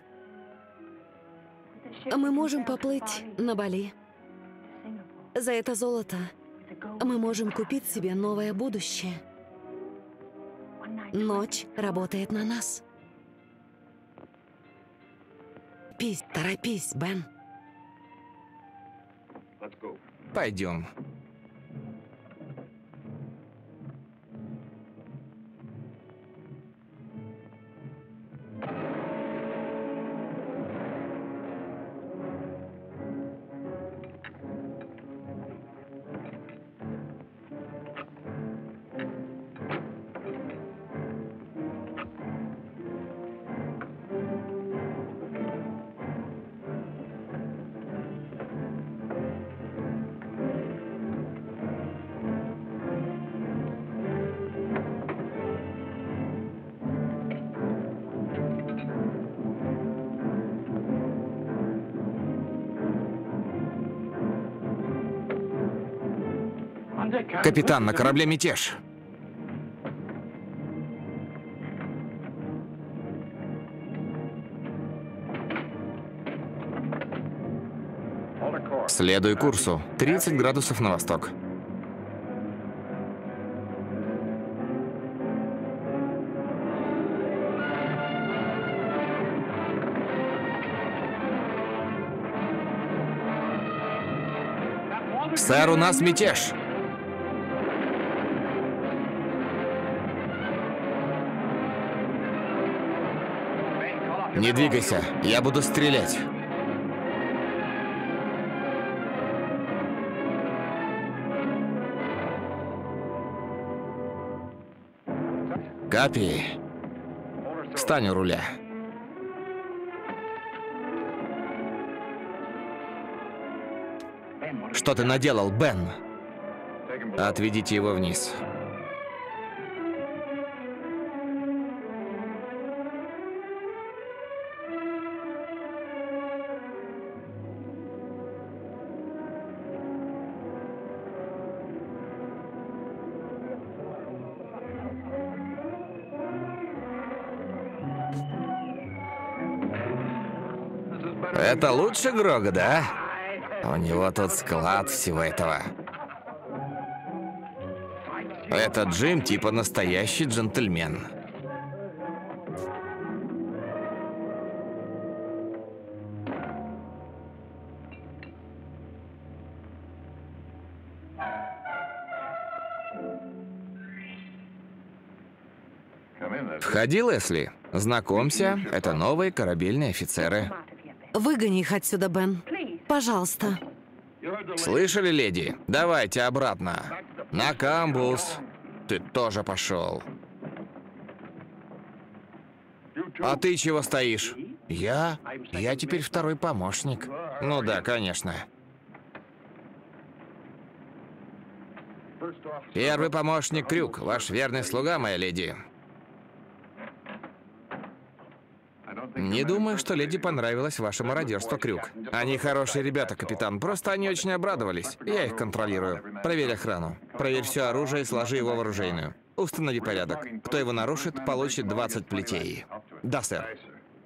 Мы можем поплыть на Бали. За это золото мы можем купить себе новое будущее. Ночь работает на нас. Торопись, Бен. Пойдем. Капитан, на корабле мятеж. Следуй курсу. 30 градусов на восток. Сэр, у нас мятеж. Не двигайся, я буду стрелять. Капи, встань у руля. Что ты наделал, Бен? Отведите его вниз. Это лучше Грога, да? У него тут склад всего этого. Этот Джим типа настоящий джентльмен. Входи, Лесли. Знакомься, это новые корабельные офицеры. Выгони их отсюда, Бен. Пожалуйста. Слышали, леди? Давайте обратно. На камбуз. Ты тоже пошел. А ты чего стоишь? Я? Я теперь второй помощник. Ну да, конечно. Первый помощник Крюк, ваш верный слуга, моя леди. Не думаю, что леди понравилось ваше мародерство, Крюк. Они хорошие ребята, капитан, просто они очень обрадовались. Я их контролирую. Проверь охрану. Проверь все оружие и сложи его в оружейную. Установи порядок. Кто его нарушит, получит 20 плетей. Да, сэр.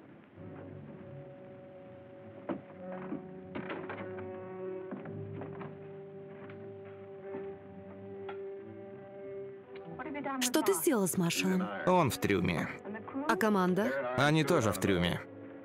Что ты сделал с маршалом? Он в трюме. А команда? Они тоже в трюме.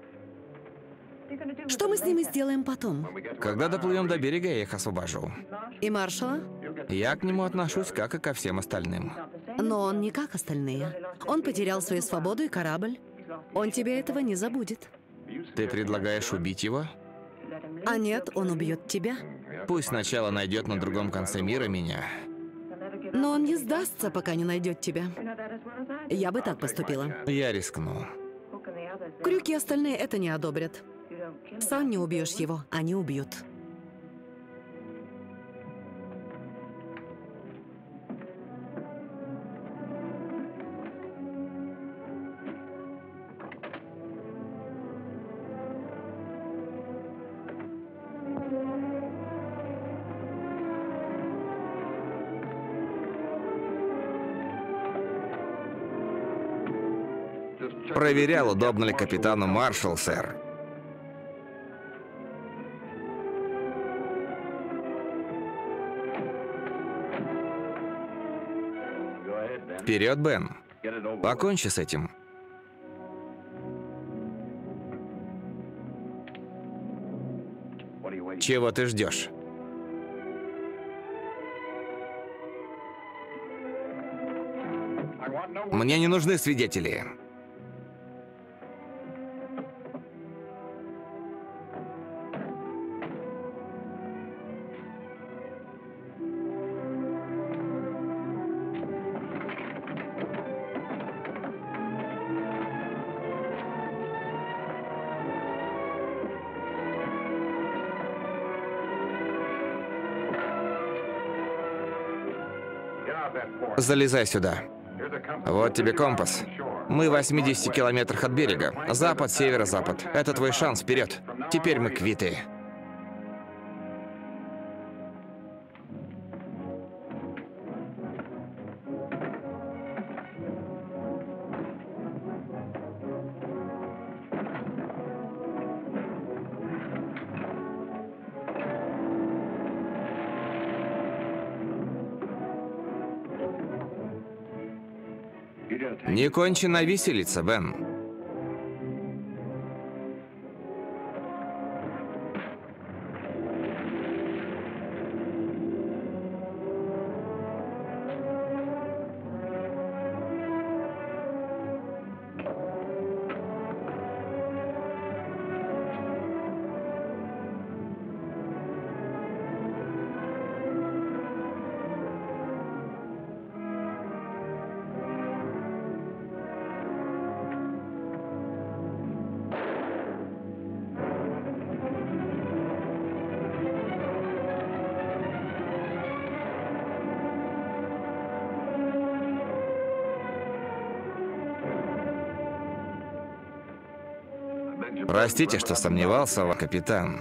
Что мы с ними сделаем потом? Когда доплывем до берега, я их освобожу. И маршала? Я к нему отношусь, как и ко всем остальным. Но он не как остальные. Он потерял свою свободу и корабль. Он тебе этого не забудет. Ты предлагаешь убить его? А нет, он убьет тебя. Пусть сначала найдет на другом конце мира меня. Но он не сдастся, пока не найдет тебя. Я бы так поступила. Я рискну. Крюки остальные это не одобрят. Сам не убьешь его, они убьют. Проверял, удобно ли капитану маршал, сэр. Вперед, Бен. Покончи с этим. Чего ты ждешь? Мне не нужны свидетели. Залезай сюда. Вот тебе компас. Мы в 80 километрах от берега. Запад, северо-запад. Это твой шанс, вперед. Теперь мы квиты. Не кончена виселица, Бен. Простите, что сомневался, капитан.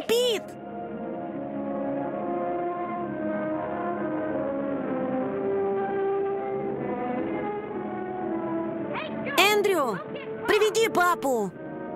кипит! Эндрю, приведи папу!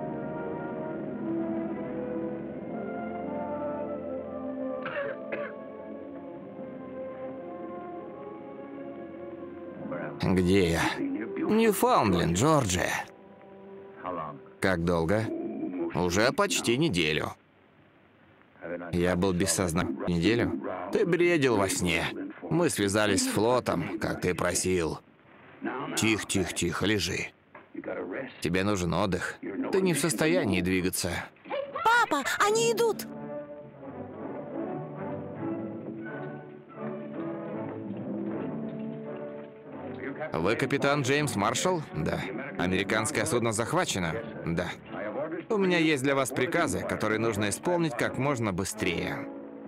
Где я? Ньюфаундленд, Джорджия. Как долго? Уже почти неделю. Я был без сознания неделю. Ты бредил во сне. Мы связались с флотом, как ты просил. Тихо, тихо, тихо, лежи. Тебе нужен отдых. Ты не в состоянии двигаться. Папа, они идут! Вы капитан Джеймс Маршалл? Да. Американское судно захвачено? Да. У меня есть для вас приказы, которые нужно исполнить как можно быстрее.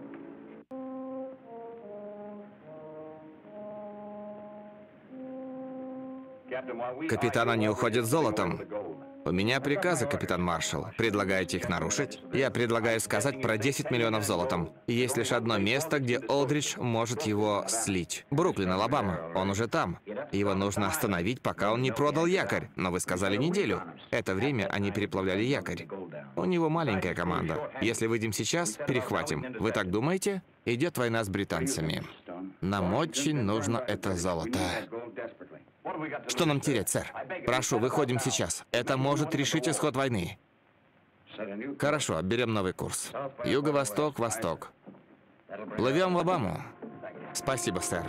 Капитан, они уходят с золотом. У меня приказы, капитан Маршалл. Предлагаете их нарушить? Я предлагаю сказать про 10 миллионов золотом. Есть лишь одно место, где Олдридж может его слить. Бруклин, Алабама. Он уже там. Его нужно остановить, пока он не продал якорь. Но вы сказали неделю. Это время они переплавляли якорь. У него маленькая команда. Если выйдем сейчас, перехватим. Вы так думаете? Идет война с британцами. Нам очень нужно это золото. Что нам терять, сэр? Прошу, выходим сейчас. Это может решить исход войны. Хорошо, берем новый курс. Юго-восток, восток. Плывем в Алабаму. Спасибо, сэр.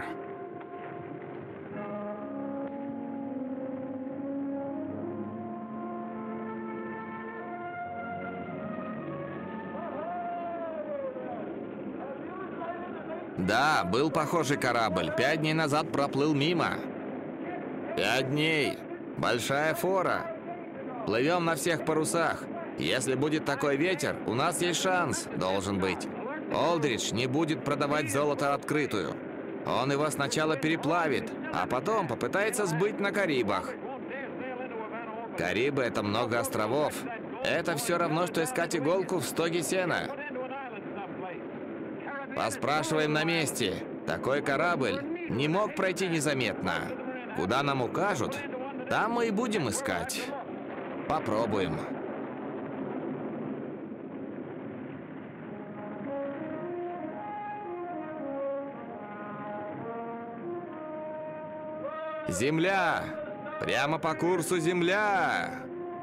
Да, был похожий корабль. 5 дней назад проплыл мимо. 5 дней. Большая фора. Плывем на всех парусах. Если будет такой ветер, у нас есть шанс, должен быть. Олдридж не будет продавать золото открытую. Он его сначала переплавит, а потом попытается сбыть на Карибах. Карибы — это много островов. Это все равно, что искать иголку в стоге сена. Поспрашиваем на месте. Такой корабль не мог пройти незаметно. Куда нам укажут, там мы и будем искать. Попробуем. Земля! Прямо по курсу земля!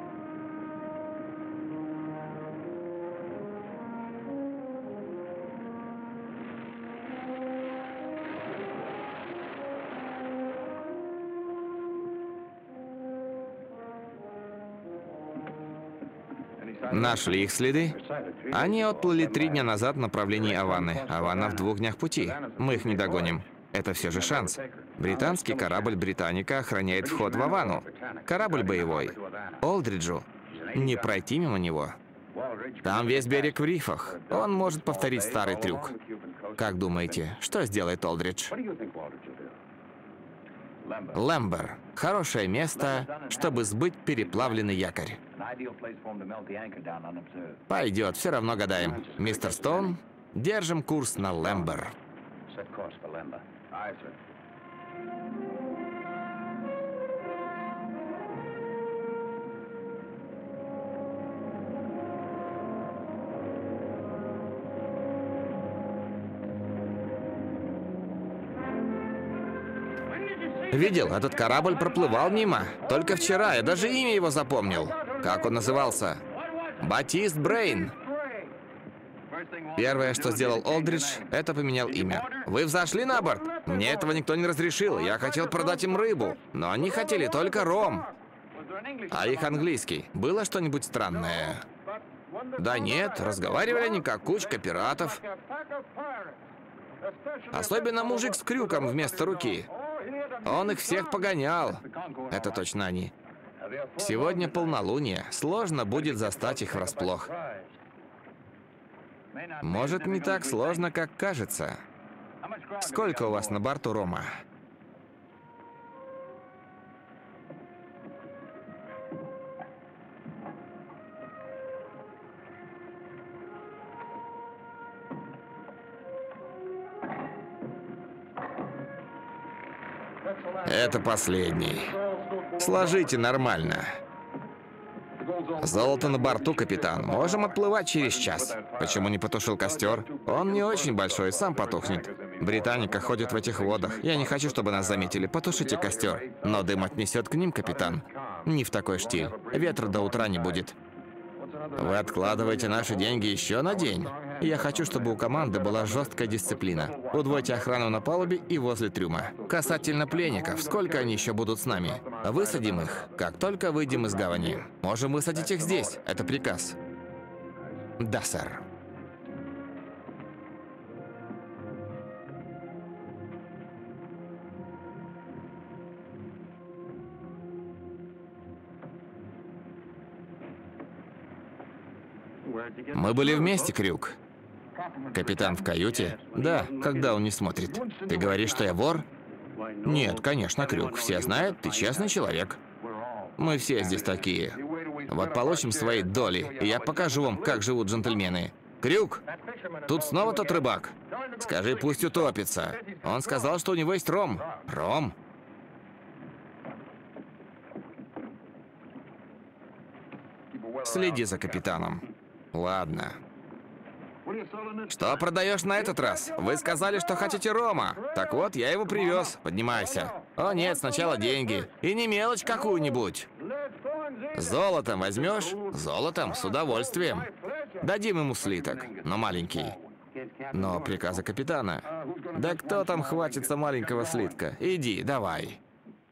Нашли их следы? Они отплыли 3 дня назад в направлении Аваны. Авана в 2 днях пути. Мы их не догоним. Это все же шанс. Британский корабль «Британика» охраняет вход в Авану. Корабль боевой. Олдриджу не пройти мимо него. Там весь берег в рифах. Он может повторить старый трюк. Как думаете, что сделает Олдридж? Лэмбер. Хорошее место, чтобы сбыть переплавленный якорь. Пойдет, все равно гадаем. Мистер Стоун, держим курс на Лэмбер. Видел, этот корабль проплывал мимо. Только вчера, я даже имя его запомнил. Как он назывался? Батист Брейн. Первое, что сделал Олдридж, это поменял имя. Вы взошли на борт? Мне этого никто не разрешил. Я хотел продать им рыбу, но они хотели только ром. А их английский. Было что-нибудь странное? Да нет, разговаривали они как кучка пиратов. Особенно мужик с крюком вместо руки. Он их всех погонял. Это точно они. Сегодня полнолуние. Сложно будет застать их врасплох. Может, не так сложно, как кажется. Сколько у вас на борту рома? Это последний. Сложите нормально. Золото на борту, капитан. Можем отплывать через час. Почему не потушил костер? Он не очень большой, сам потухнет. Британика ходит в этих водах. Я не хочу, чтобы нас заметили. Потушите костер. Но дым отнесет к ним, капитан. Не в такой штиль. Ветра до утра не будет. Вы откладываете наши деньги еще на день. Я хочу, чтобы у команды была жесткая дисциплина. Удвойте охрану на палубе и возле трюма. Касательно пленников, сколько они еще будут с нами? Высадим их, как только выйдем из гавани. Можем высадить их здесь. Это приказ. Да, сэр. Мы были вместе, Крюк. Капитан в каюте? Да, когда он не смотрит. Ты говоришь, что я вор? Нет, конечно, Крюк. Все знают, ты честный человек. Мы все здесь такие. Вот получим свои доли, и я покажу вам, как живут джентльмены. Крюк, тут снова тот рыбак. Скажи, пусть утопится. Он сказал, что у него есть ром. Ром? Следи за капитаном. Ладно. Что продаешь на этот раз? Вы сказали, что хотите рома. Так вот, я его привез. Поднимайся. О нет, сначала деньги. И не мелочь какую-нибудь. Золотом возьмешь? Золотом? С удовольствием. Дадим ему слиток, но маленький. Но приказа капитана. Да кто там хватится маленького слитка? Иди, давай.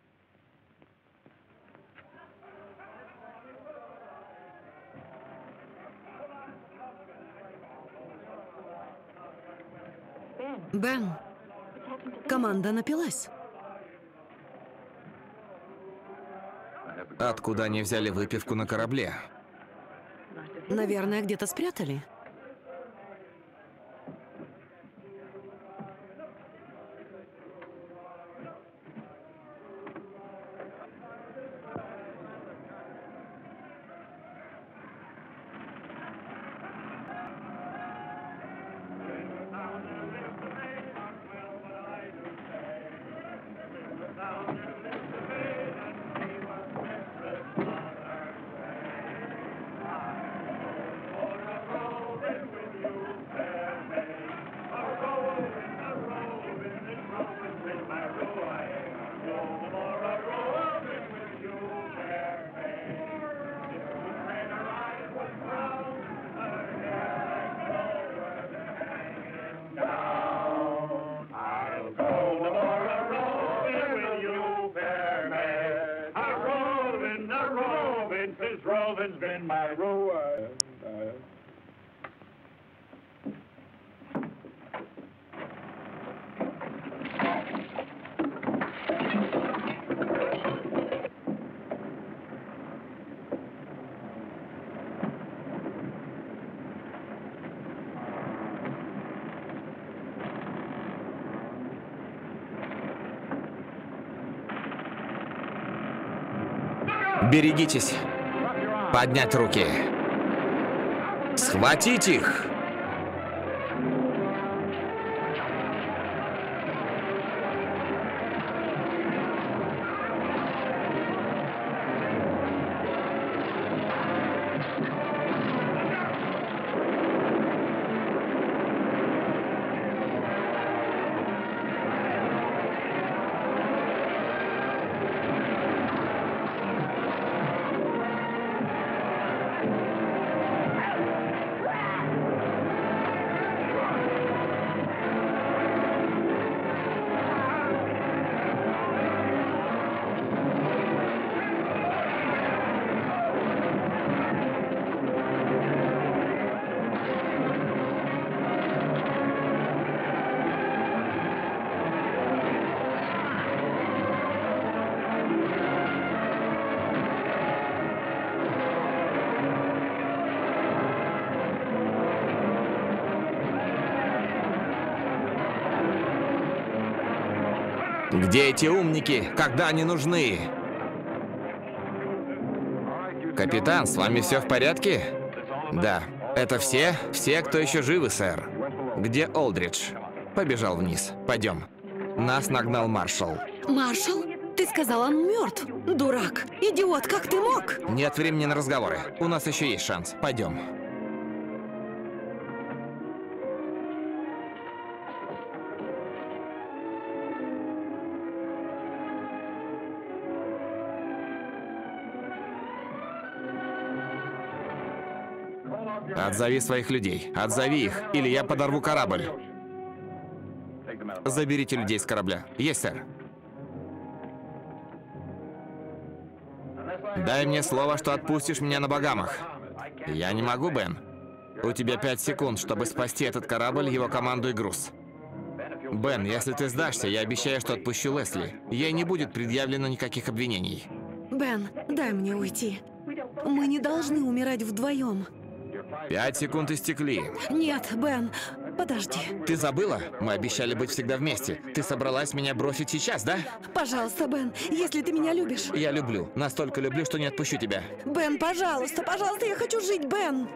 Бен, команда напилась. Откуда они взяли выпивку на корабле? Наверное, где-то спрятали. Берегитесь. Поднять руки. Схватить их. Где эти умники, когда они нужны? Капитан, с вами все в порядке? Да. Это все? Все, кто еще живы, сэр. Где Олдридж? Побежал вниз. Пойдем. Нас нагнал маршал. Маршал, ты сказал, он мертв. Дурак, идиот, как ты мог? Нет времени на разговоры. У нас еще есть шанс. Пойдем. Отзови своих людей. Отзови их, или я подорву корабль. Заберите людей с корабля. Есть, сэр. Дай мне слово, что отпустишь меня на Багамах. Я не могу, Бен. У тебя 5 секунд, чтобы спасти этот корабль, его команду и груз. Бен, если ты сдашься, я обещаю, что отпущу Лесли. Ей не будет предъявлено никаких обвинений. Бен, дай мне уйти. Мы не должны умирать вдвоем. 5 секунд истекли. Нет, Бен, подожди. Ты забыла? Мы обещали быть всегда вместе. Ты собралась меня бросить сейчас, да? Пожалуйста, Бен, если ты меня любишь. Я люблю. Настолько люблю, что не отпущу тебя. Бен, пожалуйста, пожалуйста, я хочу жить, Бен.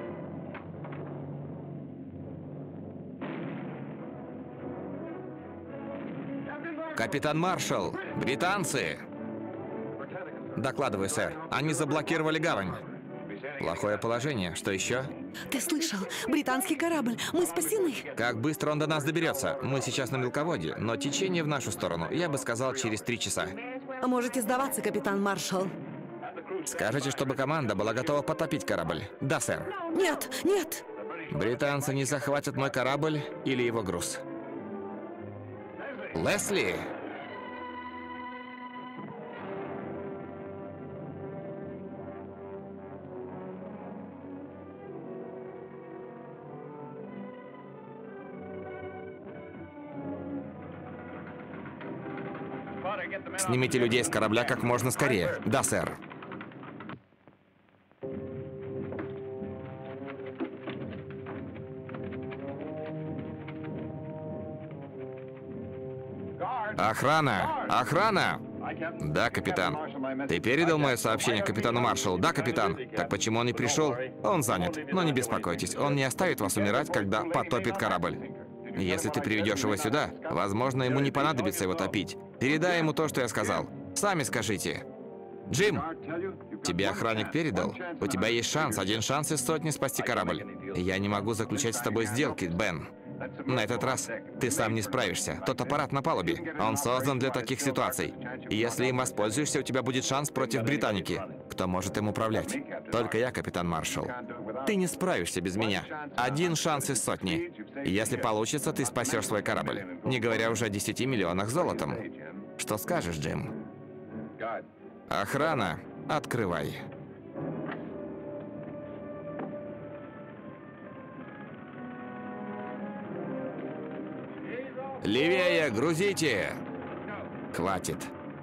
Капитан Маршалл, британцы! Докладывай, сэр. Они заблокировали гавань. Плохое положение. Что еще? Ты слышал? Британский корабль. Мы спасены. Как быстро он до нас доберется? Мы сейчас на мелководье, но течение в нашу сторону, я бы сказал, через 3 часа. Можете сдаваться, капитан Маршалл. Скажите, чтобы команда была готова потопить корабль. Да, сэр. Нет, нет. Британцы не захватят мой корабль или его груз. Лесли! Снимите людей с корабля как можно скорее. Да, сэр. Охрана! Охрана! Да, капитан. Ты передал мое сообщение капитану Маршаллу? Да, капитан. Так почему он не пришел? Он занят. Но не беспокойтесь, он не оставит вас умирать, когда потопит корабль. Если ты приведешь его сюда, возможно, ему не понадобится его топить. Передай ему то, что я сказал. Сами скажите. Джим, тебе охранник передал? У тебя есть шанс, 1 шанс из 100 спасти корабль. Я не могу заключать с тобой сделки, Бен. На этот раз ты сам не справишься. Тот аппарат на палубе, он создан для таких ситуаций. И если им воспользуешься, у тебя будет шанс против британики. Кто может им управлять? Только я, капитан Маршалл. Ты не справишься без меня. 1 шанс из 100. И если получится, ты спасешь свой корабль. Не говоря уже о 10 миллионах золотом. Что скажешь, Джим? Охрана, открывай. Левее, грузите! Хватит.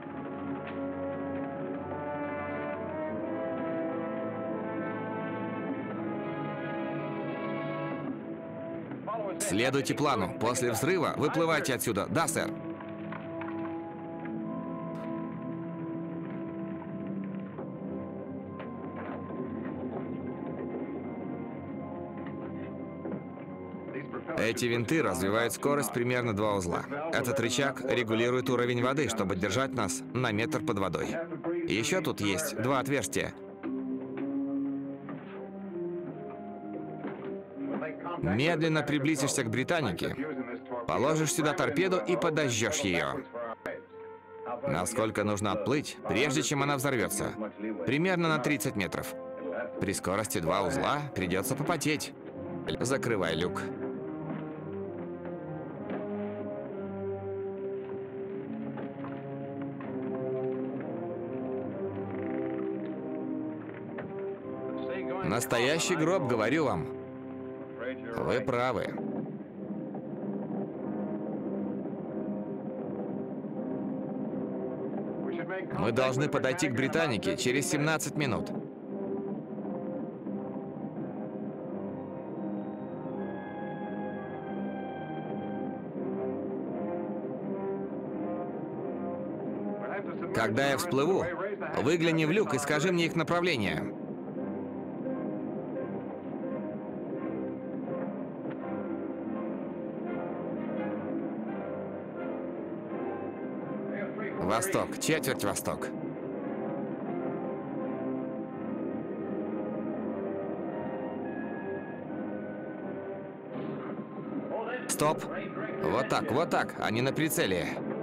Следуйте плану. После взрыва выплывайте отсюда. Да, сэр. Эти винты развивают скорость примерно 2 узла. Этот рычаг регулирует уровень воды, чтобы держать нас на метр под водой. Еще тут есть 2 отверстия. Медленно приблизишься к британике, положишь сюда торпеду и подожжешь ее. Насколько нужно отплыть, прежде чем она взорвется? Примерно на 30 метров. При скорости 2 узла придется попотеть. Закрывай люк. Настоящий гроб, говорю вам. Вы правы. Мы должны подойти к британике через 17 минут. Когда я всплыву, выгляни в люк и скажи мне их направление. Восток, четверть восток. Стоп. Вот так, они на прицеле.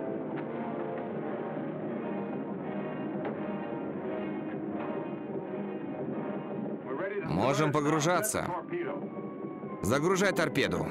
Можем погружаться. Загружай торпеду.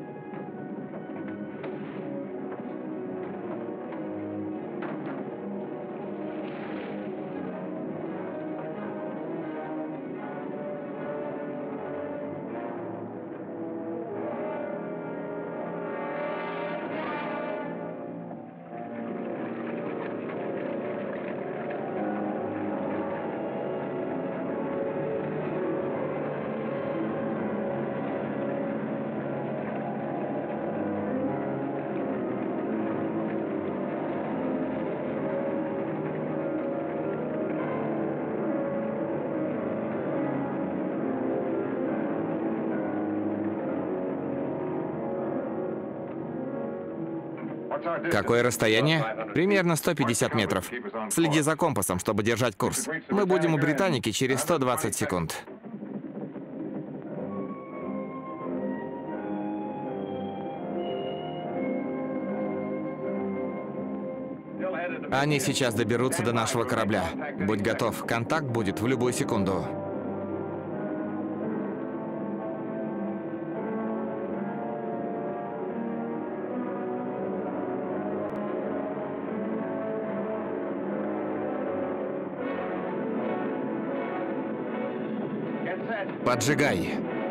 Какое расстояние? Примерно 150 метров. Следи за компасом, чтобы держать курс. Мы будем у Британики через 120 секунд. Они сейчас доберутся до нашего корабля. Будь готов, контакт будет в любую секунду. Поджигай.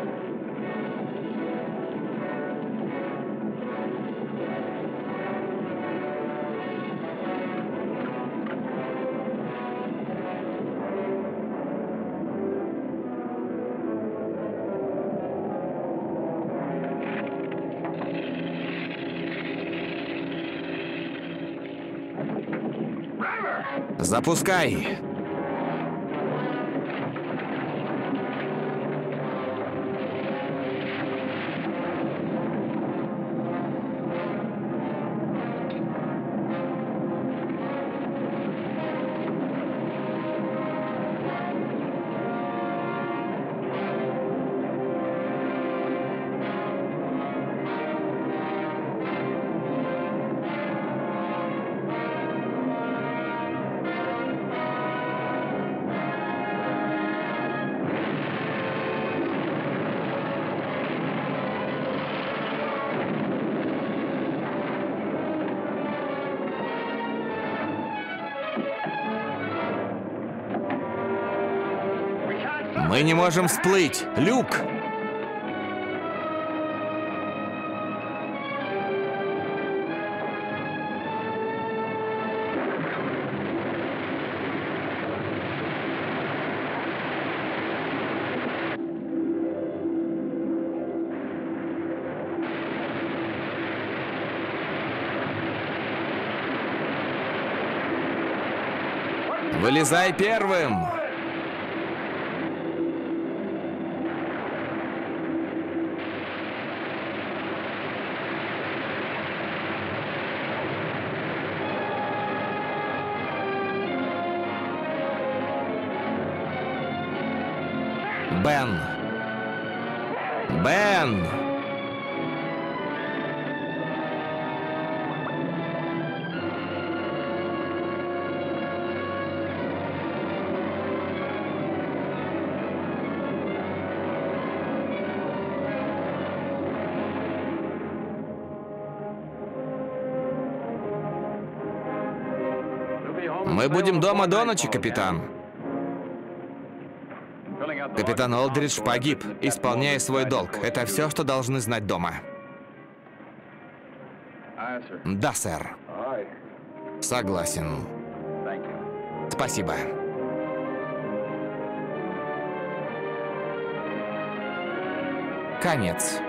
Запускай. Мы не можем всплыть. Люк! Вылезай первым! Бен! Бен! Мы будем дома до ночи, капитан. Капитан Олдридж погиб, исполняя свой долг. Это все, что должны знать дома. Да, сэр. Согласен. Спасибо. Конец.